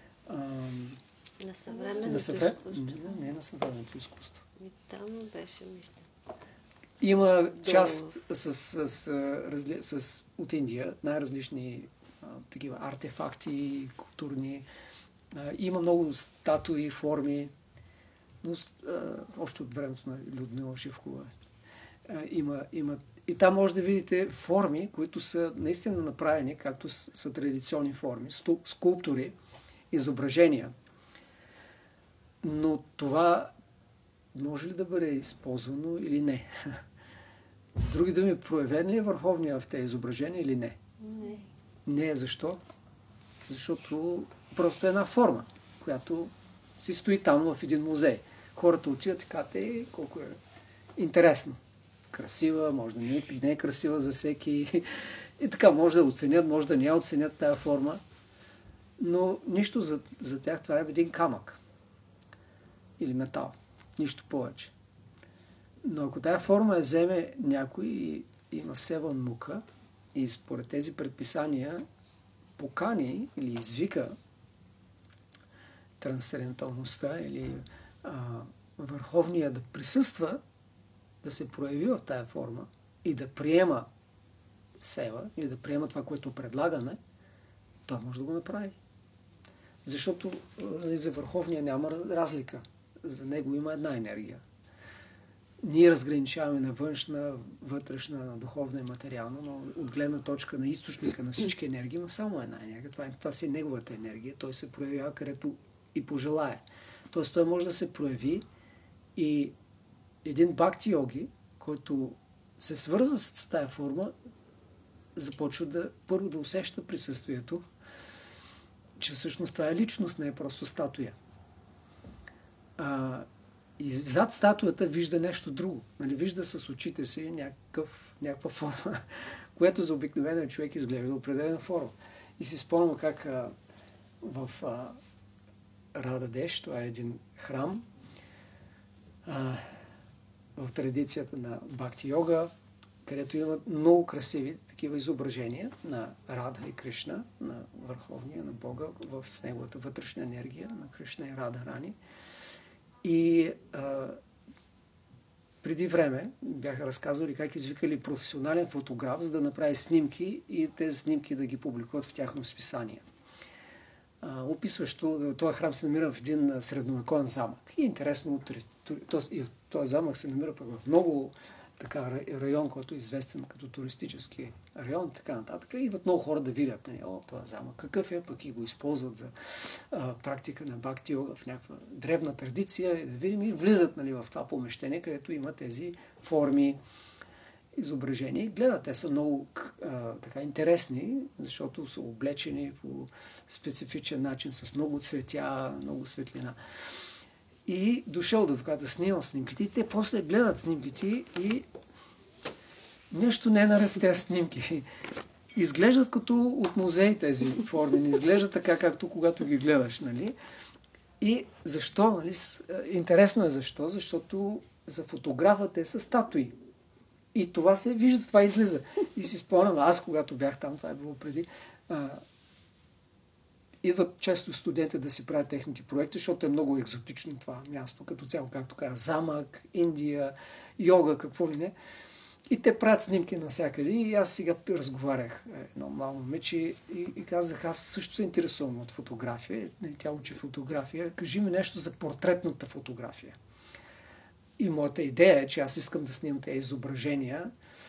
На съвременното изкуство. Не на съвременното изкуство. Там беше, мисля. Има част от Индия, най-различни такива артефакти, културни. Има много статуи, форми, но още от времето на Людмила Живкова. И там може да видите форми, които са наистина направени, както са традиционни форми, скулптури, изображения. Но това може ли да бъде използвано или не? С други думи, проявен ли е върховния в тези изображения или не? Не. Не. Защо? Защото просто е една форма, която си стои там в един музей. Хората отиват и казват, колко е интересно. Красива, може да не е красива за всеки. И така, може да оценят, може да не я оценят тая форма. Но нищо за тях, това е един камък. Или метал. Нищо повече. Но ако тая форма вземе някой и има севан мука и според тези предписания покани или извика трансценденталността или върховния да присъства, да се прояви в тая форма и да приема сева или да приема това, което предлагаме, той може да го направи. Защото за върховния няма разлика. За него има една енергия. Ние разграничаваме на външна, вътрешна, на духовна и материална, но от гледна точка на източника на всички енергии има само една енергия. Това си е неговата енергия. Той се проявява където и пожелае. Тоест той може да се прояви и един бхакти-йоги, който се свърза с тая форма, започва първо да усеща присъствието, че всъщност това е личност, не е просто статуя. И зад статуята вижда нещо друго. Нали? Вижда с очите си някаква форма, която за обикновения човек изглежда определена форма. И си спомням как в Рададеш, това е един храм, в традицията на Бхакти-йога, където имат много красиви такива изображения на Рада и Кришна, на Върховния, на Бога, с неговата вътрешна енергия, на Кришна и Рада Рани. И преди време бяха разказвали как извикали професионален фотограф, за да направи снимки и тези снимки да ги публикуват в тяхно списание. Описващо, този храм се намира в един средновековен замък. И интересно, този замък се намира пък в много район, който е известен като туристически район и така нататък. Идват много хора да видят този замък. Какъв е, пък и го използват за практика на бхакти-йога в някаква древна традиция и да видим и влизат в това помещение, където има тези форми, изображения. Гледат, те са много интересни, защото са облечени по специфичен начин, с много цветя, много светлина. И дошъл да снимам снимките, и те после гледат снимките и нещо не е наред в тези снимки. Изглеждат като от музей тези форми, не изглеждат така, както когато ги гледаш. Нали? И защо? Нали? Интересно е защо, защото за фотографа те са статуи. И това се вижда, това излиза. И си спомням, аз когато бях там, това е било преди, идват често студенти да си правят техните проекти, защото е много екзотично това място, като цяло, както казах, замък, Индия, йога, какво ли не. И те правят снимки навсякъде. И аз сега разговарях едно мало момиче и казах, аз също се интересувам от фотография. Тя учи фотография. Кажи ми нещо за портретната фотография. И моята идея е, че аз искам да снимам тези изображения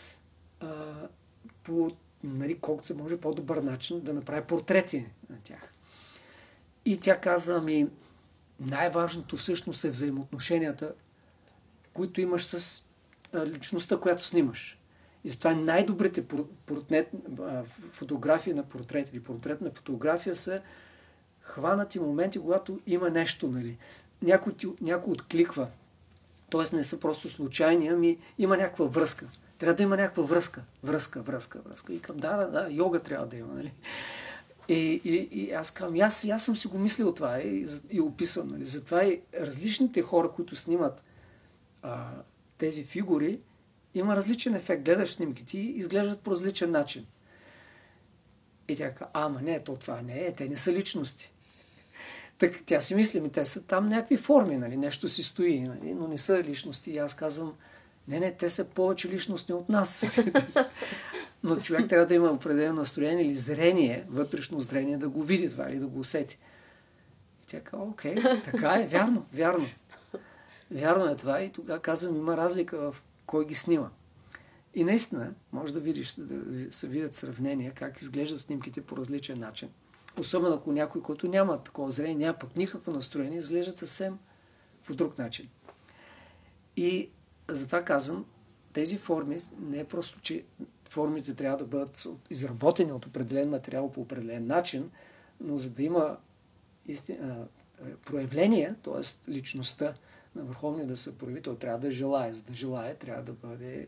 по колкото се може по-добър начин да направя портрети на тях. И тя казва най-важното всъщност е взаимоотношенията, които имаш с личността, която снимаш. И затова най-добрите фотографии на портрет или портретна фотография са хванати моменти, когато има нещо, нали. Някой откликва. Тоест не са просто случайни, ами има някаква връзка. Трябва да има някаква връзка. И към да, йога трябва да има, нали. И аз казвам, аз съм си го мислил това и описвам, нали. Затова и различните хора, които снимат тези фигури, има различен ефект. Гледаш снимките и изглеждат по различен начин. И тя казва, не, това не е, те не са личности. Так, тя си мисли, те са там някакви форми, нали, нещо си стои, нали, но не са личности. И аз казвам, не, те са повече личностни от нас. Но човек трябва да има определено настроение или зрение, вътрешно зрение, да го види това или да го усети. И тя казва, окей, така е, вярно. Вярно е това и тогава казвам, има разлика в кой ги снима. И наистина, може да видиш, да се видят сравнения, как изглеждат снимките по различен начин. Особено ако някой, който няма такова зрение, няма пък никакво настроение, изглеждат съвсем по друг начин. И затова казвам, тези форми, не е просто, че формите трябва да бъдат изработени от определен материал по определен начин, но за да има проявление, т.е. личността на Върховния да се прояви, той трябва да желае. За да желае, трябва да бъде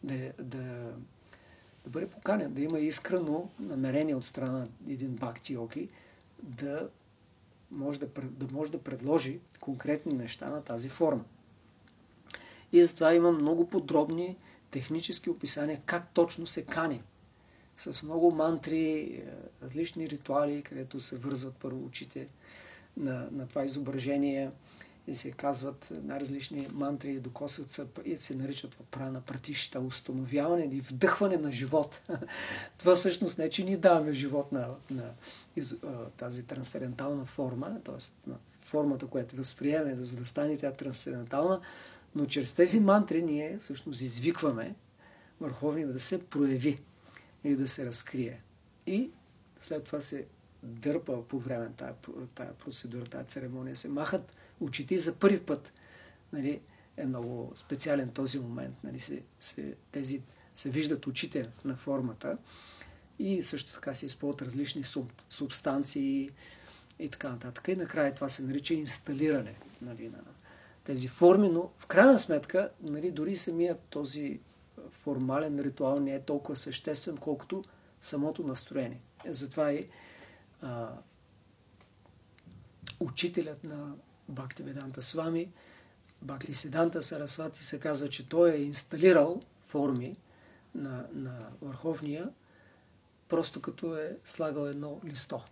бъде поканен, да има искрено намерение от страна на един бхакти йоги да може да предложи конкретни неща на тази форма. И затова има много подробни технически описания как точно се кани. С много мантри, различни ритуали, където се вързват първо очите на това изображение и се казват най-различни мантри, докосват се и се наричат прана пратишта, установяване или вдъхване на живот. Това всъщност не, че ни даваме живот на тази трансцендентална форма, т.е. на формата, която възприемаме, за да стане тя трансцендентална, но чрез тези мантри ние всъщност извикваме Върховния да се прояви или да се разкрие. И след това се дърпа по време на тая процедура, тая церемония, се махат очите за първи път. Нали, е много специален този момент. Нали, се виждат очите на формата и също така се използват различни субстанции и така нататък. И накрая това се нарича инсталиране, нали, на тези форми, но в крайна сметка, нали, дори самият този формален ритуал не е толкова съществен, колкото самото настроение. Затова и учителят на Бхактивиданта Свами, Бхактисиданта Сарасвати, се казва, че той е инсталирал форми на Върховния, просто като е слагал едно листо.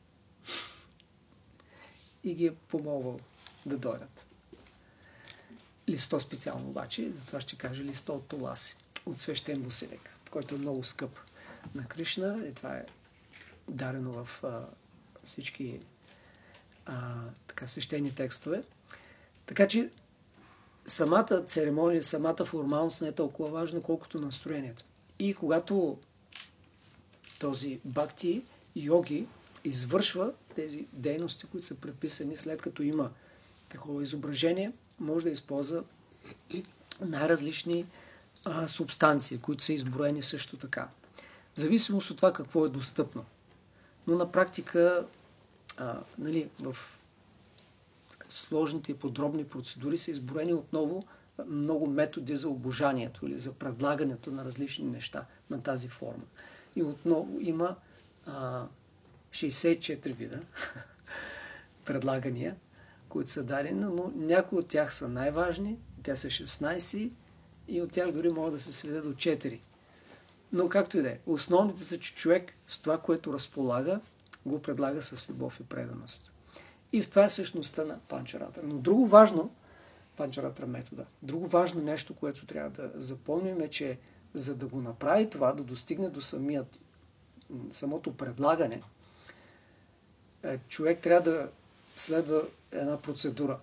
И ги е помолвал да дойдат. Листо специално обаче, затова ще кажа листо от Туласи, от свещен босилек, който е много скъп на Кришна и това е дарено в всички свещени текстове. Така че самата церемония, самата формалност не е толкова важна, колкото настроението. И когато този бхакти йоги извършва тези дейности, които са предписани, след като има такова изображение, може да използва най-различни субстанции, които са изброени също така. В зависимост от това какво е достъпно. Но на практика нали, в сложните и подробни процедури са изброени отново много методи за обожанието или за предлагането на различни неща на тази форма. И отново има 64 вида предлагания, които са дадени, но някои от тях са най-важни, те са 16 и от тях дори могат да се сведе до 4. Но както и да е, основните са, че човек с това, което разполага, го предлага с любов и преданост. И в това е същността на Панчаратра. Но друго важно, Панчаратра метода, друго важно нещо, което трябва да запомним е, че за да го направи това, да достигне до самото предлагане, човек трябва да следва една процедура,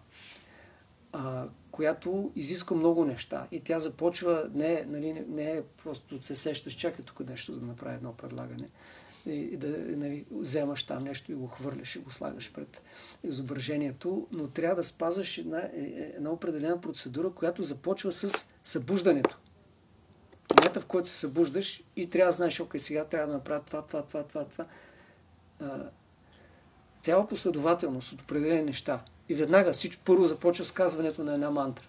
която изисква много неща. И тя започва, не е просто се сещаш, чакай тук нещо да направи едно предлагане. и да нали, вземаш там нещо и го хвърляш и го слагаш пред изображението, но трябва да спазваш една определена процедура, която започва с събуждането. Момента, в който се събуждаш и трябва да знаеш, окей, сега трябва да направя това. Цяла последователност от определени неща. И веднага всичко първо започва с казването на една мантра.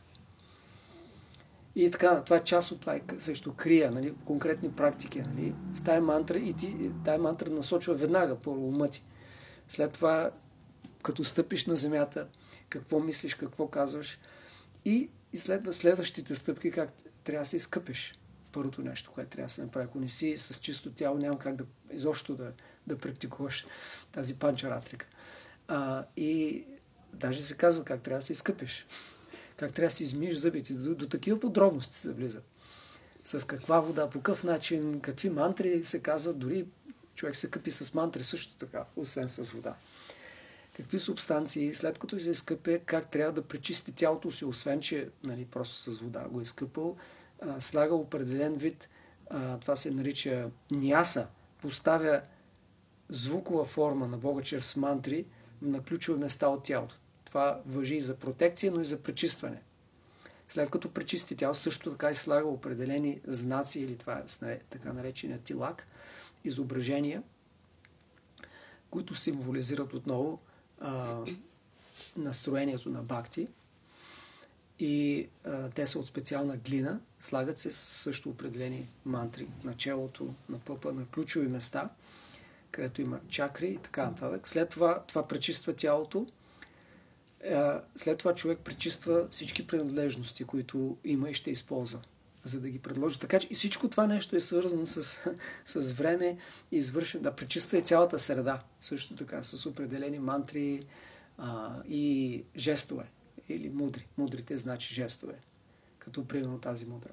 И така, това е част от това, също крия, нали, конкретни практики. Нали, в тая мантра и тая мантра насочва веднага по ума ти. След това, като стъпиш на земята, какво мислиш, какво казваш и следва следващите стъпки, как трябва да се изкъпиш. Първото нещо, което трябва да се направи. Ако не си с чисто тяло, няма как изобщо да практикуваш тази панчаратрика. И даже се казва как трябва да се изкъпиш. Как трябва да си измиеш зъбите. До такива подробности се влиза. С каква вода, по какъв начин, какви мантри се казват. Дори човек се къпи с мантри също така, освен с вода. Какви субстанции, след като се изкъпе, как трябва да пречисти тялото си, освен че нали, просто с вода го е изкъпал, слага определен вид, това се нарича ниаса, поставя звукова форма на Бога чрез мантри на ключови места от тялото. Това важи и за протекция, но и за пречистване. След като пречисти тяло, също така и слага определени знаци, или това е така наречения тилак, изображения, които символизират отново настроението на бхакти. И те са от специална глина, слагат се също определени мантри на челото, на пъпа, на ключови места, където има чакри и така нататък. След това пречиства тялото. След това човек пречиства всички принадлежности, които има и ще използва, за да ги предложи. Така че и всичко това нещо е свързано с време и извършено. Да пречиства и цялата среда, също така, с определени мантри и жестове. Или мудри. Мудрите значи жестове. Като примерно тази мудра.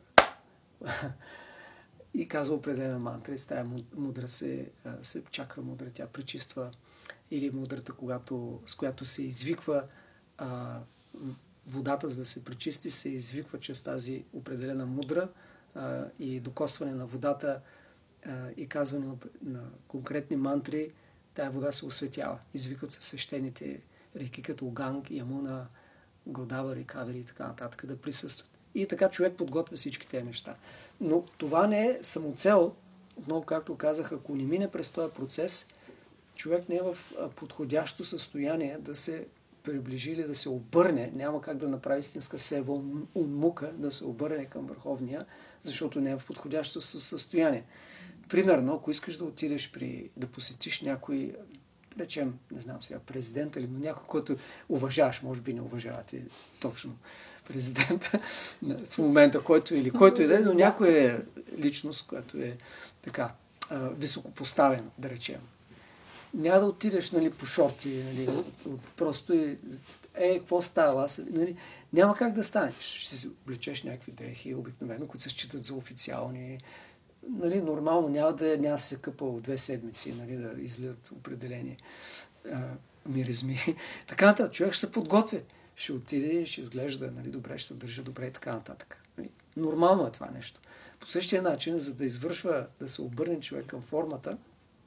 И казва определена мантра. И с тая мудра се чакра мудра. Тя пречиства. Или мудрата, с която се извиква водата, за да се пречисти, се извиква чрез тази определена мудра и докосване на водата и казване на конкретни мантри. Тая вода се осветява. Извикват се свещените реки като Ганг, Ямуна, Годавари, Кавери и така нататък да присъстват. И така човек подготвя всички тези неща. Но това не е самоцел. Отново, както казах, ако не мине през този процес, човек не е в подходящо състояние да се приближи или да се обърне. Няма как да направи истинска сева унмука, да се обърне към Върховния, защото не е в подходящо състояние. Примерно, ако искаш да отидеш да посетиш някой, речем, не знам сега, президент или някой, който уважаваш, може би не уважавате точно президента в момента, който и да е, но някой е личност, която е така високопоставена, да речем. Няма да отидеш нали, по шорти, нали, просто какво става? Нали, няма как да станеш. Ще си облечеш някакви дрехи, обикновено, които се считат за официални. Нали, нормално няма да се къпал 2 седмици, нали, да излизат определени миризми. Така нататък. Човек ще се подготви. Ще отиде, ще изглежда нали, добре, ще се държа добре и така нататък. Нали, нормално е това нещо. По същия начин, за да се обърне човек към формата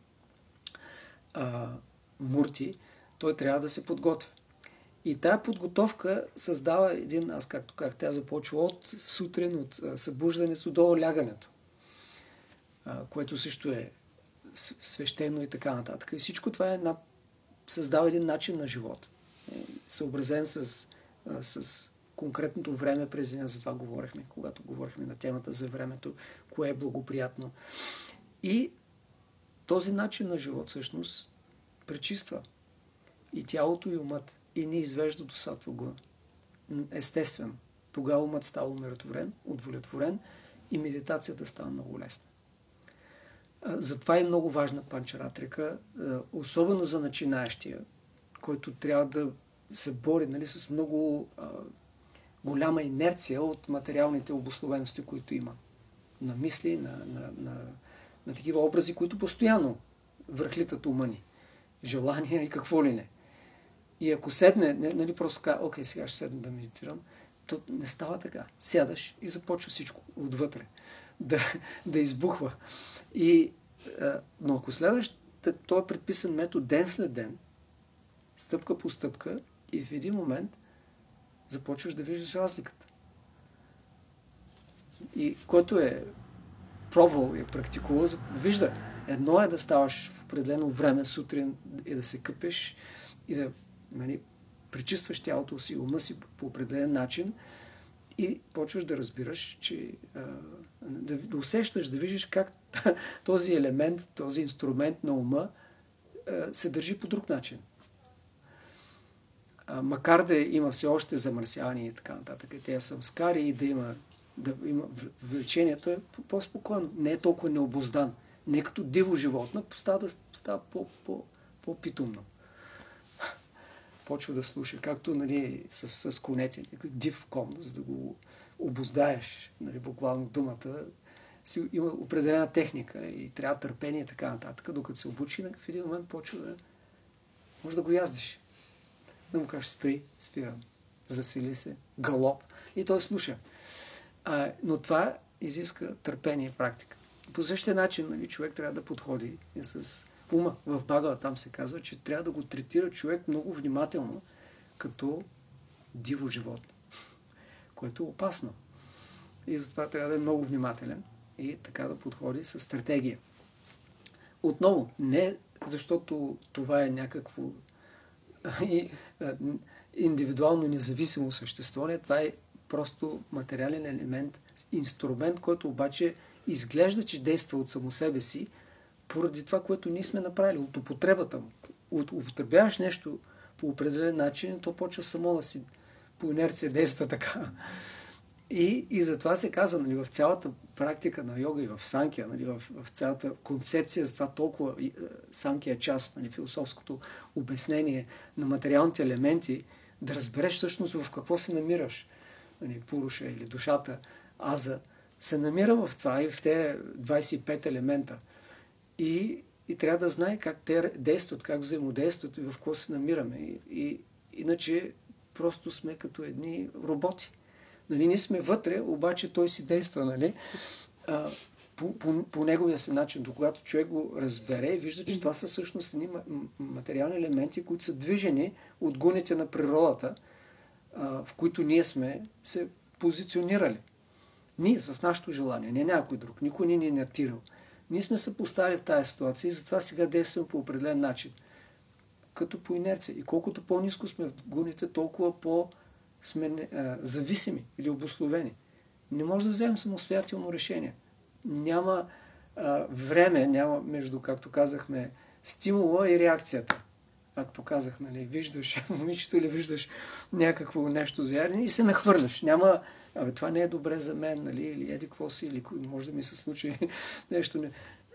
мурти, той трябва да се подготви. И тая подготовка създава аз както казах, тя започва от сутрин, от събуждането до лягането, което също е свещено и така нататък. И всичко това създава един начин на живот, съобразен с конкретното време през деня. За това говорихме, когато говорихме на темата за времето, кое е благоприятно. И този начин на живот всъщност пречиства и тялото, и умът, и ни извежда до сатва гуна. Естествено, тогава умът става умиротворен, удовлетворен и медитацията става много лесна. Затова е много важна панчаратрика, особено за начинаещия, който трябва да се бори нали, с много голяма инерция от материалните обусловености, които има. На мисли, на такива образи, които постоянно върхлитат ума ни. Желания и какво ли не. И ако седне, нали просто казва, окей, сега ще седна да медитирам, то не става така. Сядаш и започва всичко отвътре да избухва. Но ако следваш той е предписан метод ден след ден, стъпка по стъпка и в един момент започваш да виждаш разликата. И който е пробвал и е практикувал, вижда. Едно е да ставаш в определено време сутрин и да се къпеш и да пречистваш тялото си, ума си по определен начин и почваш да разбираш, че да усещаш, да виждаш как този елемент, този инструмент на ума се държи по друг начин. Макар да има все още замърсявания и така нататък, тези самскари и да има влечението е по-спокойно. Не е толкова необуздан. Не като диво животно, става по-питомно. Почва да слуша, както с конете, див кон, за да го обуздаеш, буквално думата, има определена техника и трябва търпение и така нататък, докато се обучи, в един момент почва да може да го яздиш. Да му кажеш спира, засили се, галоп и той слуша. Но това изиска търпение и практика. По същия начин човек трябва да подходи и с ума. В Багава там се казва, че трябва да го третира човек много внимателно, като диво животно, което е опасно. И затова трябва да е много внимателен и така да подходи с стратегия. Отново, не защото това е някакво индивидуално независимо същество, не, това е просто материален елемент, инструмент, който обаче изглежда, че действа от само себе си, поради това, което ние сме направили, от употребата му. Употребяваш нещо по определен начин, то почва само да си по инерция действа така. И затова се казва, в цялата практика на йога и в санкия, в цялата концепция за това толкова санкия част, философското обяснение на материалните елементи, да разбереш всъщност в какво се намираш. Пуруша или душата, аза, се намира в това и в тези 25 елемента. И трябва да знае как те действат, как взаимодействат и в какво се намираме. Иначе просто сме като едни роботи. Ние сме вътре, обаче той си действа, по неговия си начин. До когато човек го разбере и вижда, че това са всъщност едни материални елементи, които са движени от гуните на природата, в които ние сме се позиционирали. Ние с нашето желание, не някой друг. Никой ни е натирал. Ние сме се поставили в тази ситуация и затова сега действаме по определен начин. Като по инерция. И колкото по-ниско сме в гуните, толкова сме зависими или обусловени. Не може да вземем самостоятелно решение. Няма време, няма между, както казахме, стимула и реакцията. Както казах, виждаш момичето или виждаш някакво нещо за ядене и се нахвърляш. Няма, това не е добре за мен, или еди какво си, или може да ми се случи нещо.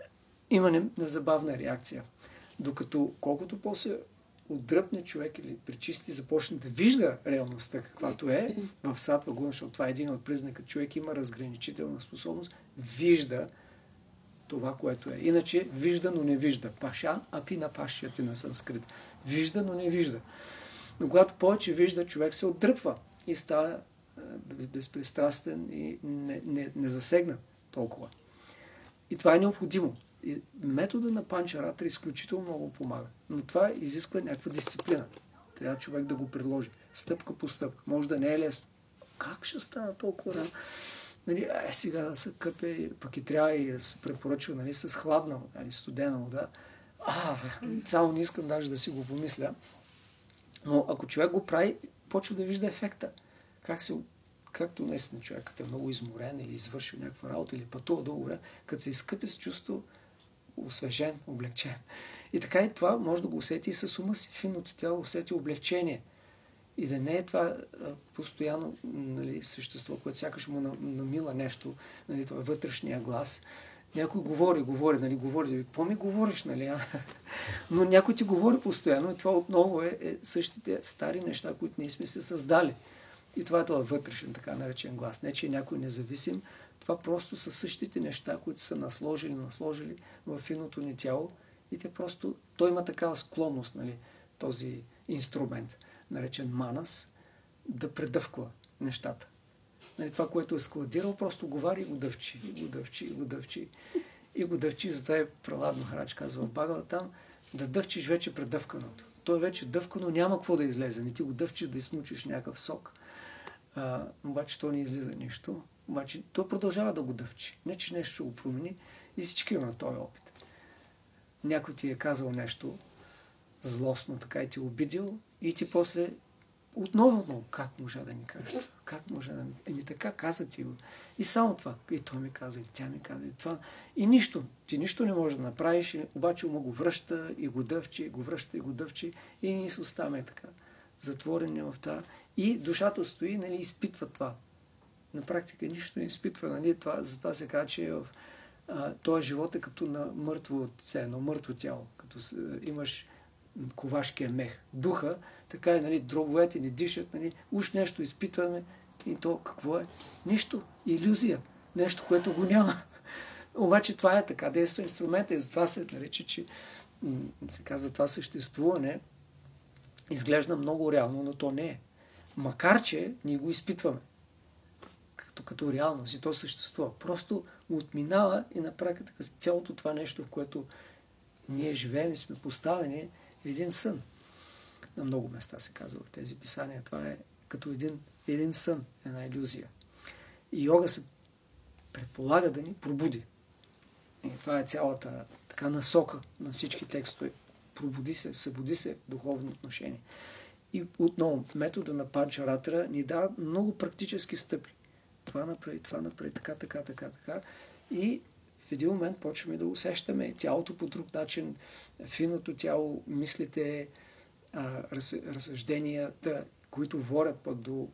Има незабавна реакция. Докато колкото по-се отдръпне човек или пречисти, започне да вижда реалността каквато е в сатва гуна, защото това е един от признака. Човек има разграничителна способност, вижда това, което е. Иначе вижда, но не вижда. Паша, апи на пашията на санскрит. Вижда, но не вижда. Но когато повече вижда, човек се отдръпва и става безпристрастен и не засегна толкова. И това е необходимо. И метода на Панчаратра изключително много помага. Но това изисква някаква дисциплина. Трябва човек да го предложи. Стъпка по стъпка. Може да не е лесно. Как ще стана толкова рано? Сега да се къпе, пък и трябва и да се препоръчва с хладна вода или студена вода. Цяло не искам даже да си го помисля. Но ако човек го прави, почва да вижда ефекта. Както наистина човекът е много изморен или извършил някаква работа или пътува дълго време, като се изкъпи се чувства освежен, облегчен. И така и това може да го усети и с ума си. Финното тяло усети облегчение. И да не е това постоянно същество, което сякаш му намила нещо, това вътрешния глас. Някой говори. Какво ми говориш, Но някой ти говори постоянно и това отново е същите стари неща, които ние сме се създали. И това е това вътрешен, така наречен глас. Не, че е някой независим. Това просто са същите неща, които са насложили в финното ни тяло. И той има такава склонност, този инструмент, наречен манас, да предъвква нещата. Това, което е складирал, просто говори и го дъвчи. и го дъвчи, затова е Праладно Харадж казва Багава там, да дъвчиш вече предъвканото. То е вече дъвкано, няма какво да излезе. Не ти го дъвчиш да измучиш някакъв сок. Обаче то не излиза нищо. Обаче то продължава да го дъвчи. Не, че нещо ще го промени и всички има този опит. Някой ти е казал нещо злостно, така и ти обидил и ти после отново, как можа да ми кажеш? Как можа да ми... Еми така каза ти го. И само това. И той ми каза, и тя ми каза, и това. И нищо. Ти нищо не можеш да направиш, обаче му го връща и го дъвчи, и го връща и го дъвчи. И ние се оставаме така. Затворени в това. И душата стои, нали, изпитва това. На практика нищо не изпитва, нали, това. Затова се казва, че в този живот е като на мъртво тяло. Като имаш ковашкия мех. Духа, така е, нали, дробовете ни дишат, нали, уж нещо изпитваме и то какво е? Нищо. Илюзия. Нещо, което го няма. Обаче това е така, действа инструмента и затова се нарича, че се казва това съществуване изглежда много реално, но то не е. Макар, че ние го изпитваме като реалност и то съществува. Просто отминава и на практика цялото това нещо, в което ние живеем и сме поставени, един сън. На много места се казва в тези писания. Това е като един сън, една илюзия. И йога се предполага да ни пробуди. И това е цялата така насока на всички текстове. Пробуди се, събуди се духовно отношение. И отново, метода на Панчаратра ни дава много практически стъпки. Това направи, така. И в един момент почваме да усещаме тялото по друг начин, финното тяло, мислите, разсъжденията, които водят пък до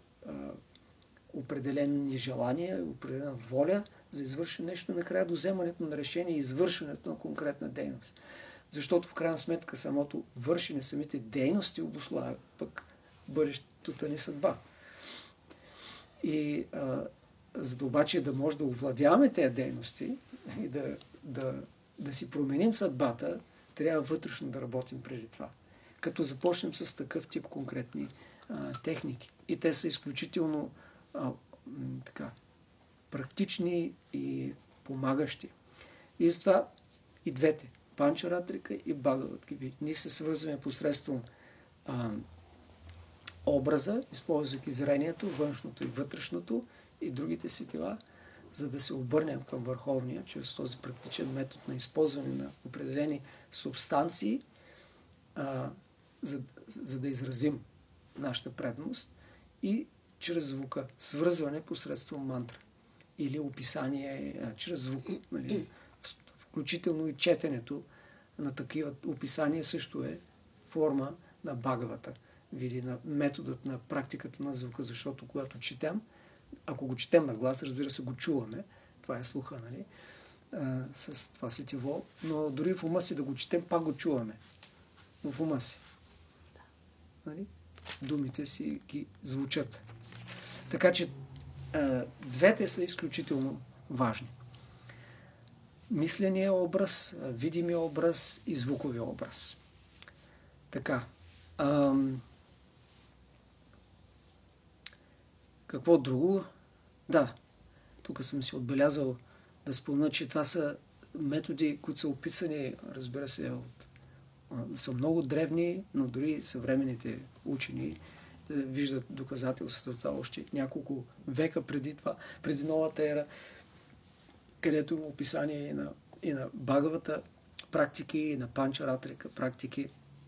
определени желания, определена воля за извършване нещо, накрая до вземането на решение и извършването на конкретна дейност. Защото в крайна сметка самото вършене, самите дейности обуславят пък бъдещата ни съдба. И за да обаче да може да овладяваме тези дейности и да си променим съдбата, трябва вътрешно да работим преди това. Като започнем с такъв тип конкретни техники. И те са изключително практични и помагащи. И затова и двете, Панчаратрика и Бхагавад-гита, ние се свързваме посредством образа, използвайки зрението, външното и вътрешното и другите сетива, за да се обърнем към Върховния, чрез този практичен метод на използване на определени субстанции, за да изразим нашата преданост и чрез звука, свързване посредством мантра или описание чрез звук. Нали? Включително и четенето на такива описания също е форма на Бхагавата, или на методът на практиката на звука, защото когато четем, ако го четем на глас, разбира се, го чуваме, това е слуха, нали? С това сетиво, но дори в ума си да го четем, пак го чуваме. В ума си. Нали? Думите си ги звучат. Така че двете са изключително важни. Мисления образ, видимия образ и звуковия образ. Така. Какво друго? Да, тук съм си отбелязал да спомня, че това са методи, които са описани, разбира се, са много древни, но дори съвременните учени виждат доказателствата още няколко века преди това, преди новата ера, където има описание и на Бхагавата практики, и на Панчаратрика практики,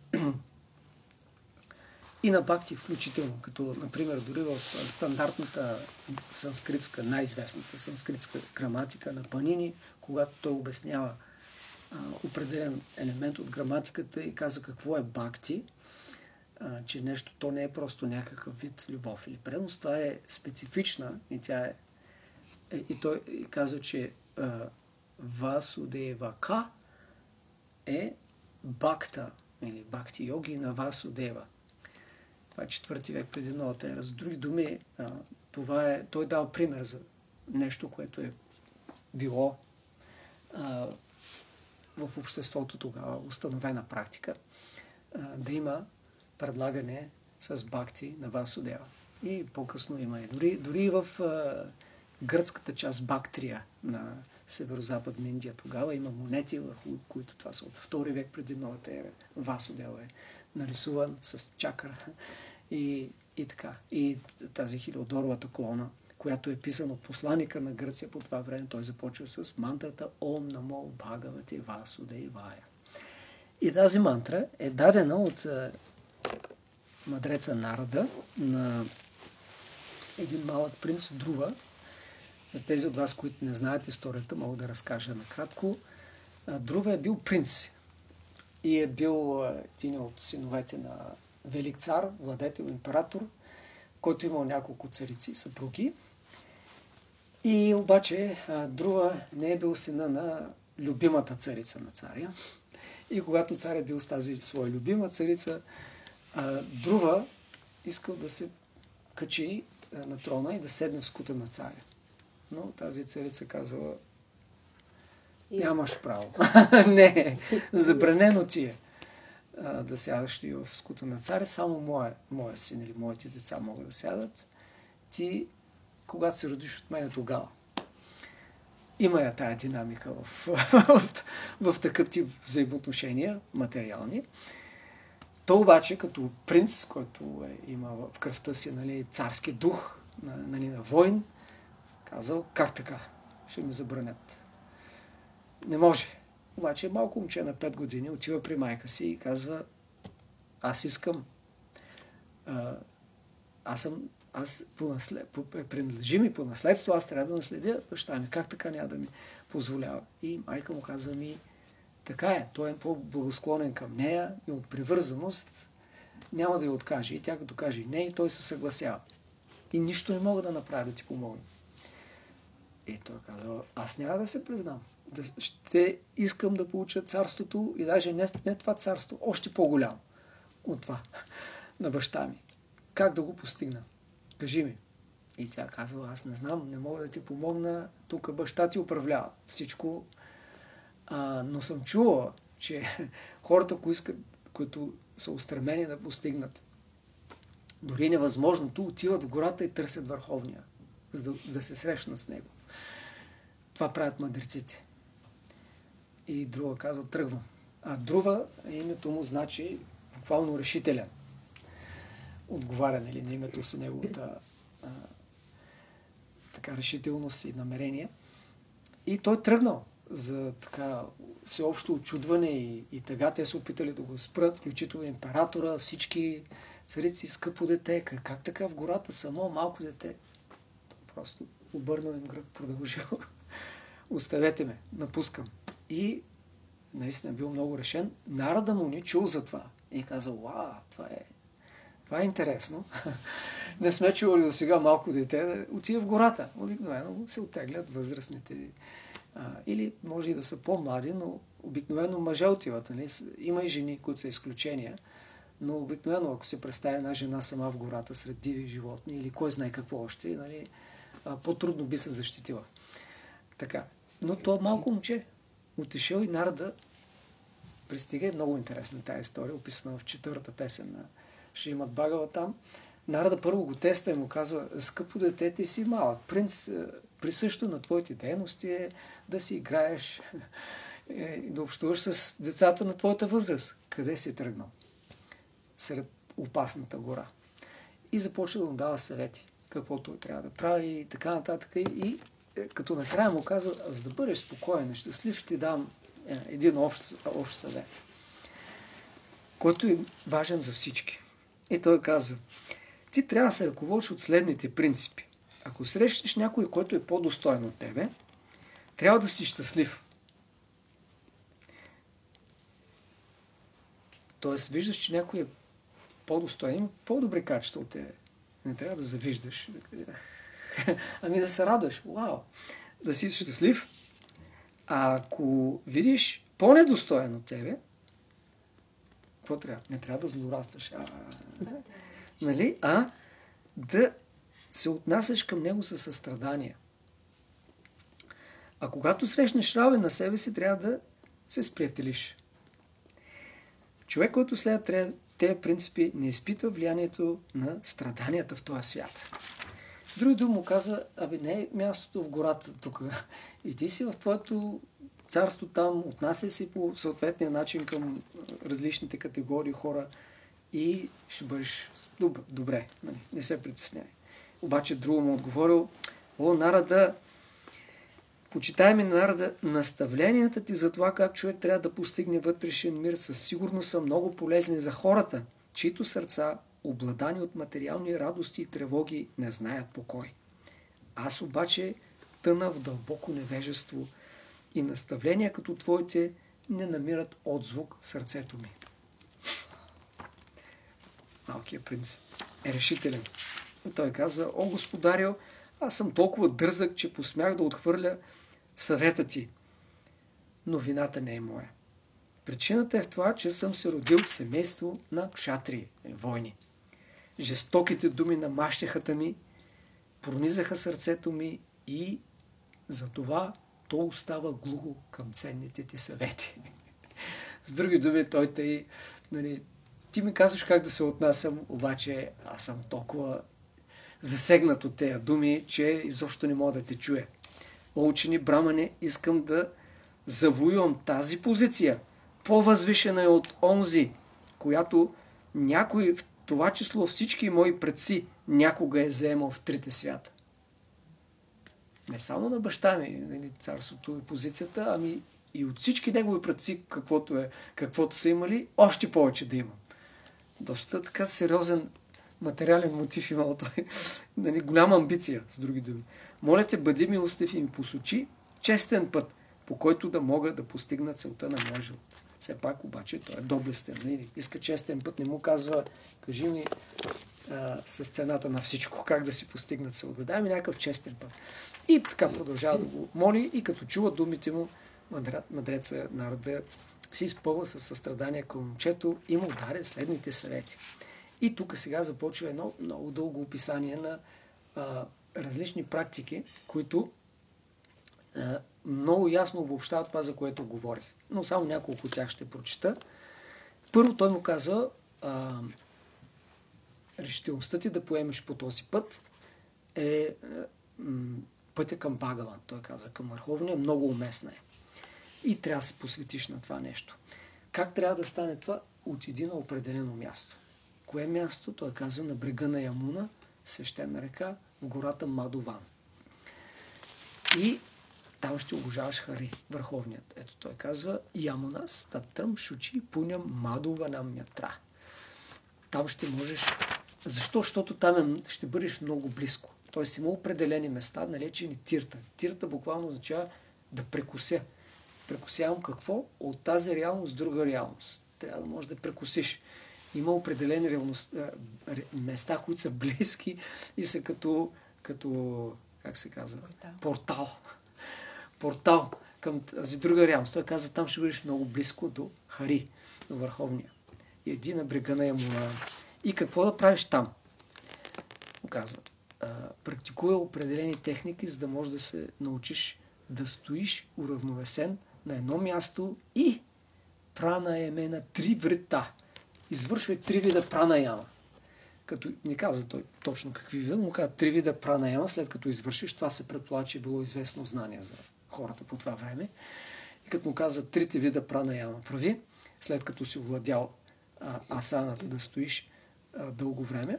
и на бхакти включително, като, например, дори в стандартната санскритска, най-известната санскритска граматика на Панини, когато той обяснява определен елемент от граматиката и казва какво е бхакти, че нещо, то не е просто някакъв вид любов или преданост, това е специфична и тя е. И той казва, че Васудевака е бхакта или бхакти йоги на Васудева. Това е 4 век преди новата ера. С други думи, той дава пример за нещо, което е било в обществото тогава установена практика, да има предлагане с бхакти на Васудева. И по-късно има и дори в гръцката част Бактрия на северо-западна Индия тогава. Има монети, върху които това са от 2 век преди новата ера. Васудева е нарисуван с чакра и така. И тази Хилиодоровата колона, която е писана от посланика на Гърция по това време, той започва с мантрата Ом Намо Бхагавате Васудевая. И тази мантра е дадена от мъдреца Нарада на един малък принц Друва. За тези от вас, които не знаят историята, мога да разкажа накратко. Друва е бил принц и е бил един от синовете на велик цар, владетел, император, който имал няколко царици, съпруги. И обаче Друва не е бил сина на любимата царица на царя. И когато цар е бил с тази своя любима царица, Друва искал да се качи на трона и да седне в скута на царя. Но тази царица казала: нямаш право. Не, забранено ти е да сядаш ти в скута на царя. Само моя син или моите деца могат да сядат. Ти, когато се родиш от мен, тогава. Има я тая динамика в такъв тип взаимоотношения, материални. То обаче, като принц, който има в кръвта си, нали, царски дух, нали, на войн, казал: как така? Ще ми забранят. Не може. Обаче малко момче на 5 години отива при майка си и казва: аз искам. Принадлежи ми по наследство, аз трябва да наследя баща ми. Как така няма да ми позволява? И майка му казва: така е, той е по-благосклонен към нея и от привързаност няма да я откаже. И тя като каже не, и той се съгласява. И нищо не мога да направя да ти помогна. И той казва: аз няма да се признам. Ще искам да получа царството и даже не това царство, още по-голямо от това на баща ми. Как да го постигна? Кажи ми. И тя казва: аз не знам, не мога да ти помогна, тук баща ти управлява всичко. Но съм чувала, че хората, които са устремени да постигнат дори невъзможното, отиват в гората и търсят върховния, за да се срещнат с него. Това правят мъдреците. И Друва казва: тръгвам. Друва, името му значи буквално решителен. Отговаря, нали, на името си, неговата така решителност и намерение. И той тръгнал за така всеобщо очудване и тъга. Те се опитали да го спрат, включително императора, всички царици: скъпо дете, как така в гората само малко дете? Просто обърнал им гръб, продължил: оставете ме, напускам. И наистина бил много решен. Нарада му ни чул за това и казал: вау, това е интересно. Не сме чували до сега малко дете да отива в гората. Обикновено се оттеглят възрастните. Или може и да са по-млади, но обикновено мъже отиват. Нали? Има и жени, които са изключения, но обикновено, ако се представя една жена сама в гората сред диви животни или кой знае какво още, нали, по-трудно би се защитила. Така. Но то малко момче отишъл и Нарада пристига. Е много интересна тая история, описана в 4-та песен на Шримад Бхагаватам. Нарада първо го тества и му казва: скъпо дете, ти си малък принц, присъщо на твоите дейности е да си играеш и да общуваш с децата на твоята възраст. Къде си тръгнал? Сред опасната гора. И започва да му дава съвети, какво той трябва да прави и така нататък. И като накрая му казва: за да бъдеш спокоен и щастлив, ще ти дам един общ съвет, който е важен за всички. И той казва: ти трябва да се ръководиш от следните принципи. Ако срещнеш някой, който е по-достоен от тебе, трябва да си щастлив. Тоест, виждаш, че някой е по-достоен, има по-добри качества от тебе. Не трябва да завиждаш. Ами да се радваш. Вау! Да си щастлив. А ако видиш по-недостоен от тебе, какво трябва? Не трябва да злорадстваш. Нали? Да се отнасяш към него със състрадание. А когато срещнеш равен на себе си, трябва да се сприятелиш. Човек, който следва тези принципи, не изпитва влиянието на страданията в този свят. С други думи му казва, не е мястото в гората тук. Иди си в твоето царство там, отнася си по съответния начин към различните категории хора и ще бъдеш добре. Не се притеснявай. Обаче друго му отговорил, народа, почитаеми народа, наставленията ти за това как човек трябва да постигне вътрешен мир със сигурност са много полезни за хората, чието сърца, обладани от материални радости и тревоги, не знаят покой. Аз обаче тъна в дълбоко невежество и наставления като твоите не намират отзвук в сърцето ми. Малкият принц е решителен. Той казва, господарю, аз съм толкова дързък, че посмях да отхвърля съвета ти. Но вината не е моя. Причината е в това, че съм се родил в семейство на кшатрии, войни. Жестоките думи на мащехата ми пронизаха сърцето ми и затова то остава глухо към ценните ти съвети. С други думи, той тъй, ти ми казваш как да се отнасям, обаче аз съм толкова засегнат от тези думи, че изобщо не мога да те чуя. Учени брамане, искам да завоювам тази позиция. По-възвишена е от онзи, която някой, в това число всички мои предци, някога е заемал в трите свята. Не само на баща ми, царството и позицията, ами и от всички негови предци, каквото са имали, още повече да имам. Доста така сериозен материален мотив имал той. Голяма амбиция, с други думи. Моля те, бъди милостив и ми посочи честен път, по който да мога да постигна целта на моя живот. Все пак обаче той е доблестен. Иска честен път, не му казва, кажи ми с цената на всичко, как да си постигна целта. Дай ми някакъв честен път. И така продължава да го моли и като чува думите му, мъдреца народа се изпълва със състрадание към момчето и му даде следните съвети. И тук сега започва едно много дълго описание на различни практики, които много ясно обобщават това, за което говорих. Но само няколко от тях ще прочита. Първо той му казва, решителността ти да поемеш по този път е пътя към Бхагаван. Той казва, към Върховния, много уместна е. И трябва да се посветиш на това нещо. Как трябва да стане това? Отиди на определено място. Кое място? Той казва на брега на Ямуна, свещена река, в гората Мадуван. И там ще обожаваш Хари, Върховният. Ето той казва Ямуна статрам шучи пуням Мадуванам ятра. Там ще можеш... Защо? Защото там ще бъдеш много близко. Тоест има определени места, наречени тирта. Тирта буквално означава да прекуся. Прекусявам какво? От тази реалност с друга реалност. Трябва да можеш да прекусиш. Има определени места, които са близки и са като как се казва? Портал към тази друга реалност. Той казва, там ще бъдеш много близко до Хари, до Върховния. И иди на брега на Ямуна. И какво да правиш там? Казва, практикуя определени техники, за да можеш да се научиш да стоиш уравновесен на едно място и пранаеме на 3 врата. Извършвай 3 вида пранаяма. Като не казва той точно какви вида, му казва 3 вида пранаяма, след като извършиш, това се предполага, че е било известно знание за хората по това време. И като му казва 3 вида пранаяма прави, след като си овладял асаната да стоиш дълго време.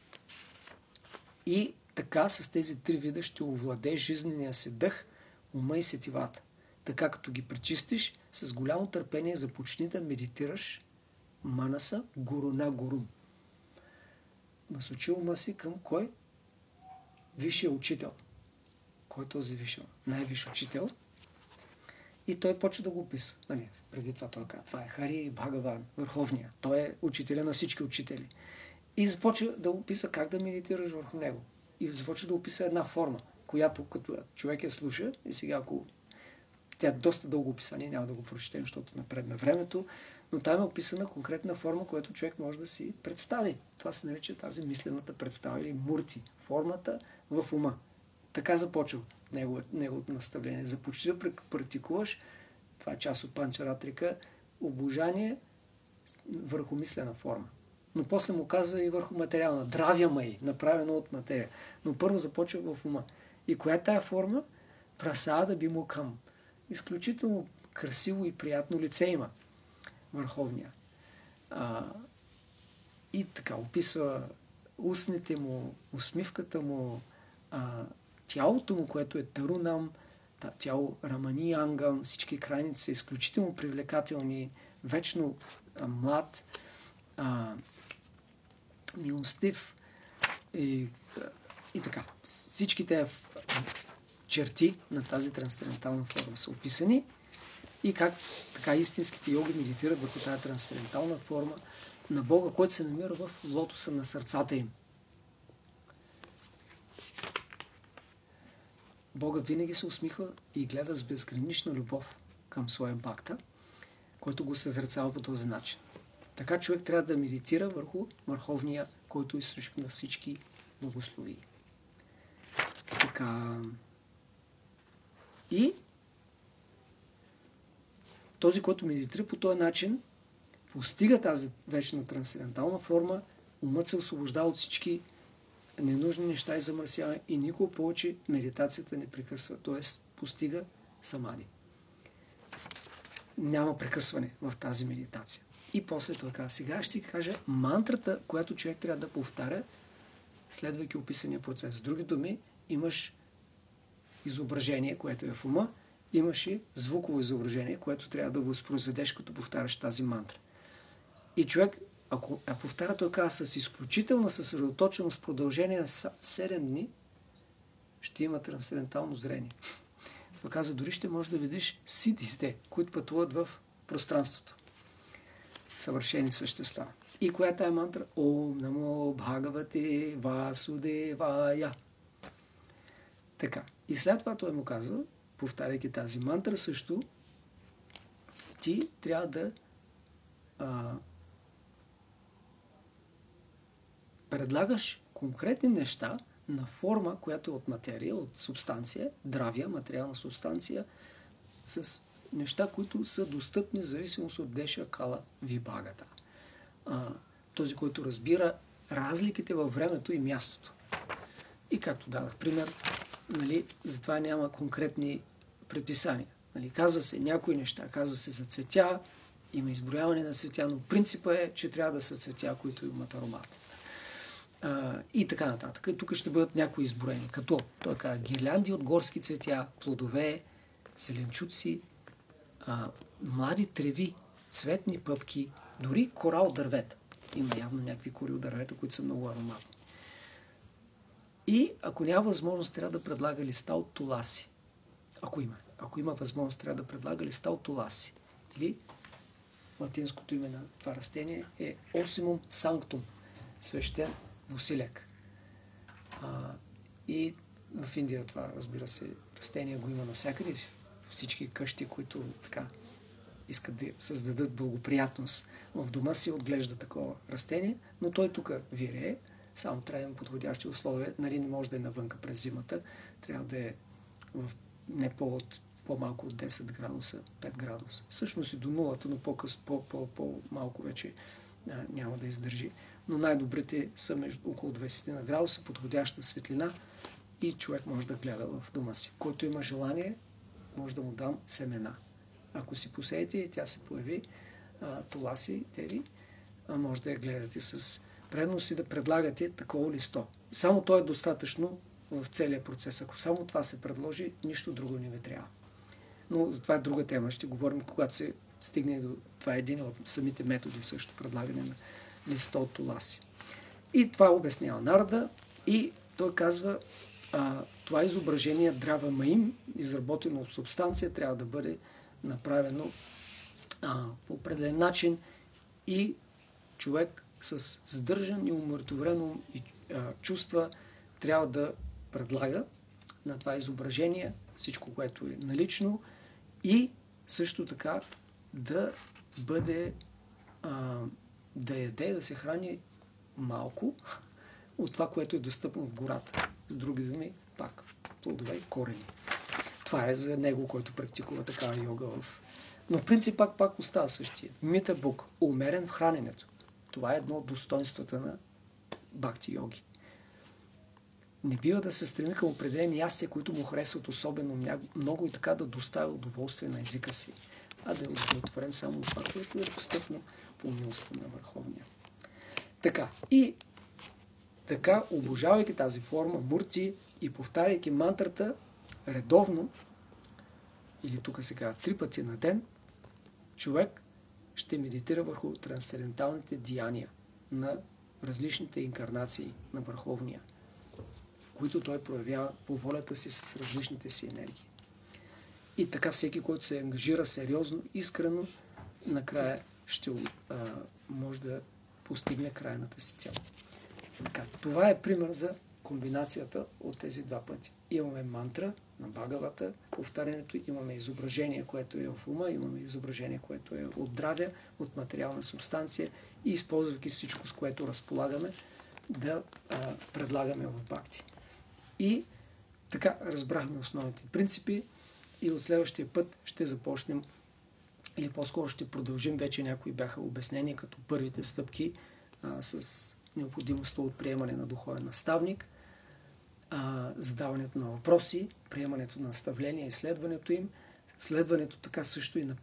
И така с тези 3 вида ще овладееш жизнения си дъх, ума и сетивата. Така като ги пречистиш, с голямо търпение започни да медитираш манаса гуру на гуру. Насочи ума си към кой? Висшия учител. Кой е този висшия? Най-висш учител. И той почва да го описва. Преди това той казва, това е Хари Бхагаван, Върховния. Той е учителя на всички учители. И започва да описва как да медитираш върху него. И започва да описва една форма, която като човек я слуша, и сега ако тя е доста дълго описание, няма да го прочетем, защото напредна времето, но там е описана конкретна форма, която човек може да си представи. Това се нарича тази мислената представа или мурти, формата в ума. Така започва неговото наставление. Започни да практикуваш, това е част от Панчаратрика, обожание върху мислена форма. но после му казва и върху материална. Дравя май, направено от материя. Но първо започва в ума. И коя е тая форма? Прасада би му към. Изключително красиво и приятно лице има върховния. И така описва устните му, усмивката му, тялото му, което е Тарунам, тяло Рамани Ангам, всички крайници са изключително привлекателни, вечно млад, милостив и така. Всичките черти на тази трансцендентална форма са описани и как така истинските йоги медитират върху тази трансцендентална форма на Бога, който се намира в лотоса на сърцата им. Бога винаги се усмихва и гледа с безгранична любов към своя бхакта, който го съзерцава по този начин. Така човек трябва да медитира върху върховния, който е източник на всички благословии. Така. И този, който медитира по този начин, постига тази вечна трансцендентална форма, умът се освобождава от всички ненужни неща и замърсява и никога повече медитацията не прекъсва, т.е. постига самади. Няма прекъсване в тази медитация. И после това. Сега ще кажа мантрата, която човек трябва да повтаря, следвайки описания процес. С други думи, имаш изображение, което е в ума, имаш и звуково изображение, което трябва да възпроизведеш, като повтаряш тази мантра. И човек, ако повтаря това с изключителна съсредоточеност в продължение на 7 дни, ще има трансцендентално зрение. Това казва, дори ще можеш да видиш сидите, които пътуват в пространството. Съвършени същества. И коя е тая мантра? Ом намо Бхагавате Васудевая. Така. И след това той му казва, повтаряйки тази мантра също, ти трябва да предлагаш конкретни неща на форма, която е от материя, от субстанция, дравия, материална субстанция, с неща, които са достъпни в зависимост от Деша Кала Вибагата. Този, който разбира разликите във времето и мястото. И както дадах пример, нали, затова няма конкретни предписания. Нали, казва се някои неща, казва се за цветя, има изброяване на цветя, но принципа е, че трябва да са цветя, които имат аромат. И така нататък. И тук ще бъдат някои изброени, като той казва гирлянди от горски цветя, плодове, зеленчуци, млади треви, цветни пъпки, дори кора от дървета. Има явно някакви кори от дървета, които са много ароматни. И ако няма възможност, трябва да предлага листа от туласи. Ако има възможност, трябва да предлага листа от туласи. Или латинското име на това растение е Ocimum sanctum, свещен босиляк. И в Индия това, разбира се, растение го има навсякъде. Всички къщи, които така искат да създадат благоприятност в дома си, отглежда такова растение, но той тук вирее, само трябва да има подходящи условия, нали не може да е навънка през зимата, трябва да е в не по-малко от 10 градуса, 5 градуса. Всъщност и до нулата, но по-малко вече няма да издържи. Но най-добрите са между около 20 на градуса, подходяща светлина и човек може да гледа в дома си. Който има желание, може да му дам семена. Ако си посеете и тя се появи, туласи, теви, може да я гледате с предност и да предлагате такова листо. Само то е достатъчно в целия процес. Ако само това се предложи, нищо друго не ви трябва. Но за това е друга тема. Ще говорим, когато се стигне до... Това е един от самите методи също, предлагане на листа от туласи. И това обяснява Нарада и той казва, това изображение Драва Маим, изработено от субстанция, трябва да бъде направено по определен начин и човек с сдържан и умиротворено чувства трябва да предлага на това изображение всичко, което е налично и също така да бъде да яде, да се храни малко от това, което е достъпно в гората. С други думи, пак плодове и корени. Това е за него, който практикува такава йога. Но принцип пак остава същия. Мита Бук, умерен в храненето. Това е едно от достоинствата на бхакти йоги. Не бива да се стреми към определени ястия, които му харесват особено много и така да доставя удоволствие на езика си, а да е удовлетворен само това, което е достъпно по милостта на Върховния. Така, и така, обожавайки тази форма, мурти и повтаряйки мантрата редовно, или тук се казва 3 пъти на ден, човек ще медитира върху трансценденталните деяния на различните инкарнации на Върховния, които той проявява по волята си с различните си енергии. И така всеки, който се ангажира сериозно, искрено, накрая ще може да постигне крайната си цел. Така, това е пример за комбинацията от тези 2 пъти. Имаме мантра на Бхагавата, повтарянето, имаме изображение, което е в ума, имаме изображение, което е от здраве, от материална субстанция и използвайки всичко, с което разполагаме, да предлагаме в бхакти. И така разбрахме основните принципи и от следващия път ще започнем, или по-скоро ще продължим, вече някои бяха обяснени като първите стъпки с необходимостта от приемане на духовен наставник, задаването на въпроси, приемането на наставления, изследването им, следването така също и на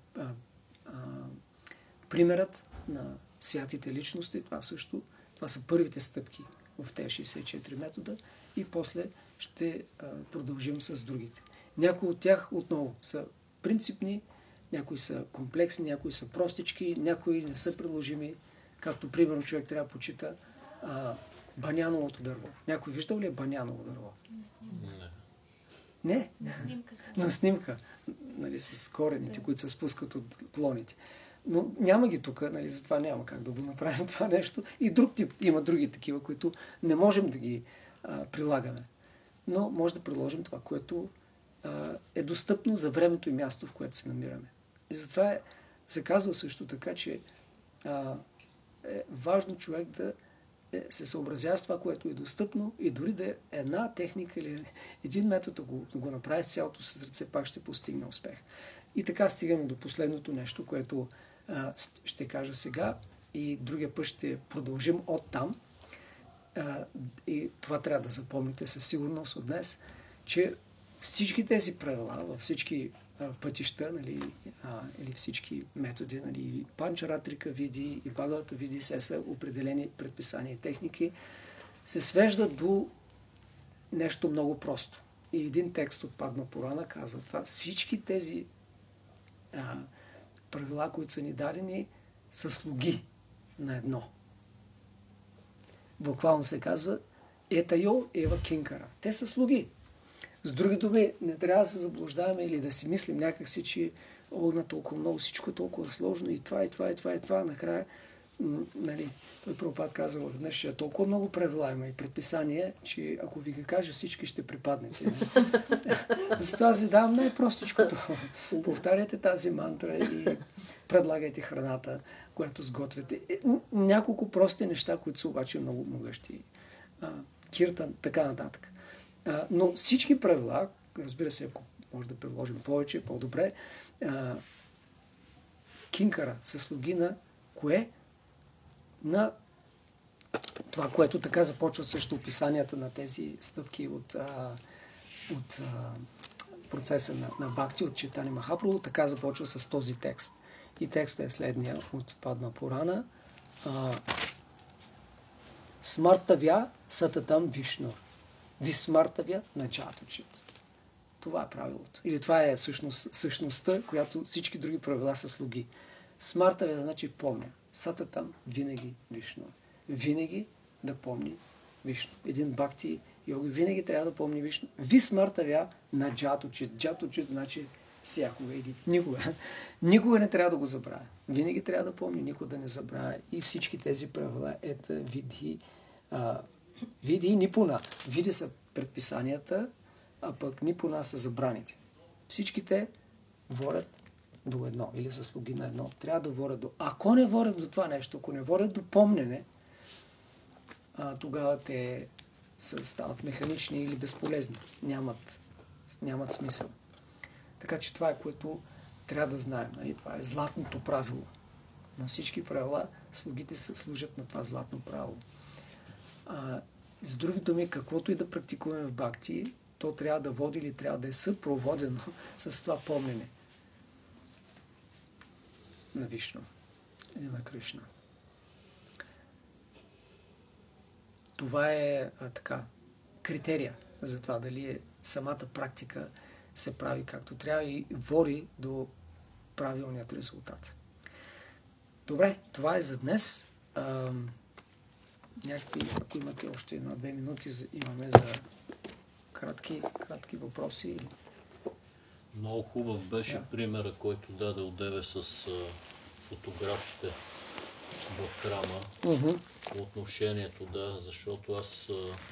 примерът на святите личности. Това са първите стъпки в тези 64 метода и после ще продължим с другите. Някои от тях отново са принципни, някои са комплексни, някои са простички, някои не са приложими, както примерно човек трябва да почита баняновото дърво. Някой виждал ли е баняново дърво? Не. На снимка. Нали, с корените, които се спускат от клоните. Но няма ги тук, нали, затова няма как да го направим това нещо. И друг тип, има други такива, които не можем да ги прилагаме. Но може да приложим това, което е достъпно за времето и място, в което се намираме. И затова се казва също така, че е важно човек да се съобразява с това, което е достъпно и дори да е една техника или един метод да го направи с цялото си сърце, пак ще постигне успех. И така стигаме до последното нещо, което ще кажа сега и другия път ще продължим от там. И това трябва да запомните със сигурност от днес, че всички тези правила във всички пътища, нали, или всички методи, нали, Панчаратрика види и Бхагавата види, все са определени предписания и техники, се свеждат до нещо много просто. И един текст от Падма Пурана казва това. Всички тези правила, които са ни дадени, са слуги на едно. Буквално се казва Етайо Ева Кинкара. Те са слуги. С други думи, не трябва да се заблуждаваме или да си мислим някакси, че има толкова много, всичко е толкова сложно и това, и това, и това, и това. Накрая, нали, той Прабхупад казва веднъж, че толкова много правила има и предписания, че ако ви ги кажа, всички ще припаднете. Затова аз ви давам най-простичкото. Повтаряйте тази мантра и предлагайте храната, която сготвяте. Няколко прости неща, които са обаче много могъщи. Киртан, така нататък. Но всички правила, разбира се, ако може да предложим повече, по-добре, кинкара са слуги на кое? На това, което така започва също описанията на тези стъпки от процеса на Бхакти, от Чайтаня Махапрабху, така започва с този текст. И текстът е следния от Падма Пурана. Смартавя сататам вишнур. Висмартавя начаточит. Това е правилото. Или това е същността, която всички други правила са слуги. Смартавя значи помня. Сататам винаги Вишну. Винаги да помни Вишну. Един бхакти йоги винаги трябва да помни Вишну. Висмартавя на джаточит. Джаточит значи всякога или никога. Никога не трябва да го забравя. Винаги трябва да помни, никога да не забравя. И всички тези правила ета види види нипуна. Види са предписанията, а пък нипуна са забраните. Всичките водят до едно или са слуги на едно. Трябва да водят до... Ако не водят до това нещо, ако не водят до помнене, тогава те стават механични или безполезни. Нямат смисъл. Така че това е, което трябва да знаем. Нали? Това е златното правило. на всички правила, слугите служат на това златно правило. С други думи, каквото и да практикуваме в бхакти, то трябва да води или трябва да е съпроводено с това помнене на Вишну или на Кришна. Това е критерия за това дали самата практика се прави както трябва и води до правилният резултат. Добре, това е за днес. Ако имате още 1-2 минути, имаме за кратки въпроси. Много хубав беше примера, който даде одеве с фотографите в храма. Отношението, защото аз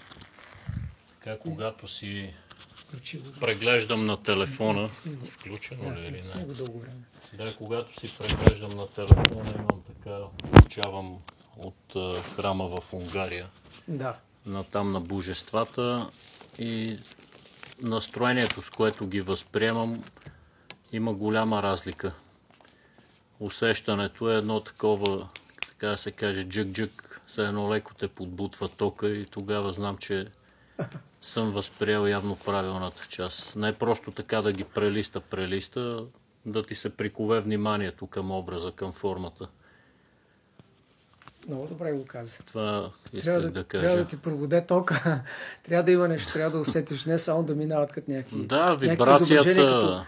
когато си преглеждам на телефона, включено ли или не? Да, когато си преглеждам на телефона, получавам от храма в Унгария, там на божествата, и настроението, с което ги възприемам, има голяма разлика. Усещането е едно такова, така да се каже, джък-джък, все едно леко те подбутва тока и тогава знам, че съм възприел явно правилната част. Не просто така да ги прелиста, да ти се прикове вниманието към образа, към формата. Много добре го каза. Това исках да кажа. Трябва да ти пробуде тока. Трябва да има нещо, трябва да усетиш, не само да минават като някакви... Да, вибрацията...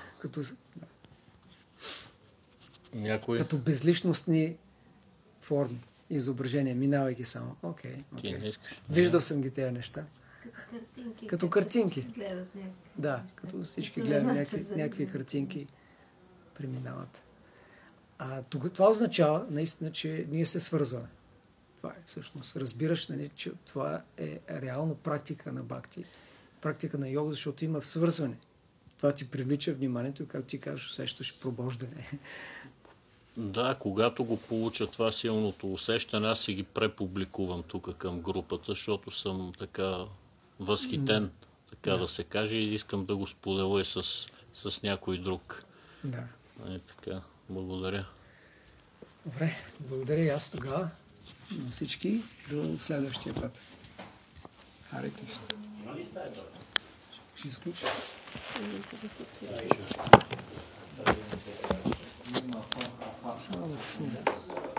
Като безличностни форми, изображения, минавайки само. Окей. Ти не искаш. Виждал съм ги тези неща. Като картинки. Да, като всички гледаме някакви картинки, преминават. Това означава наистина, че ние се свързваме. Това е всъщност. Разбираш, че това е реално практика на бхакти, практика на йога, защото има свързване. Това ти привлича вниманието и, както ти кажеш, усещаш пробождане. Да, когато го получа това силното усещане, аз си ги препубликувам тук към групата, защото съм така възхитен, да се каже, и искам да го споделя и с някой друг. Да. Така, благодаря. Добре, благодаря и аз тогава на всички. До следващия път. Харе Кришна. Ще изключа. Само да те снимам.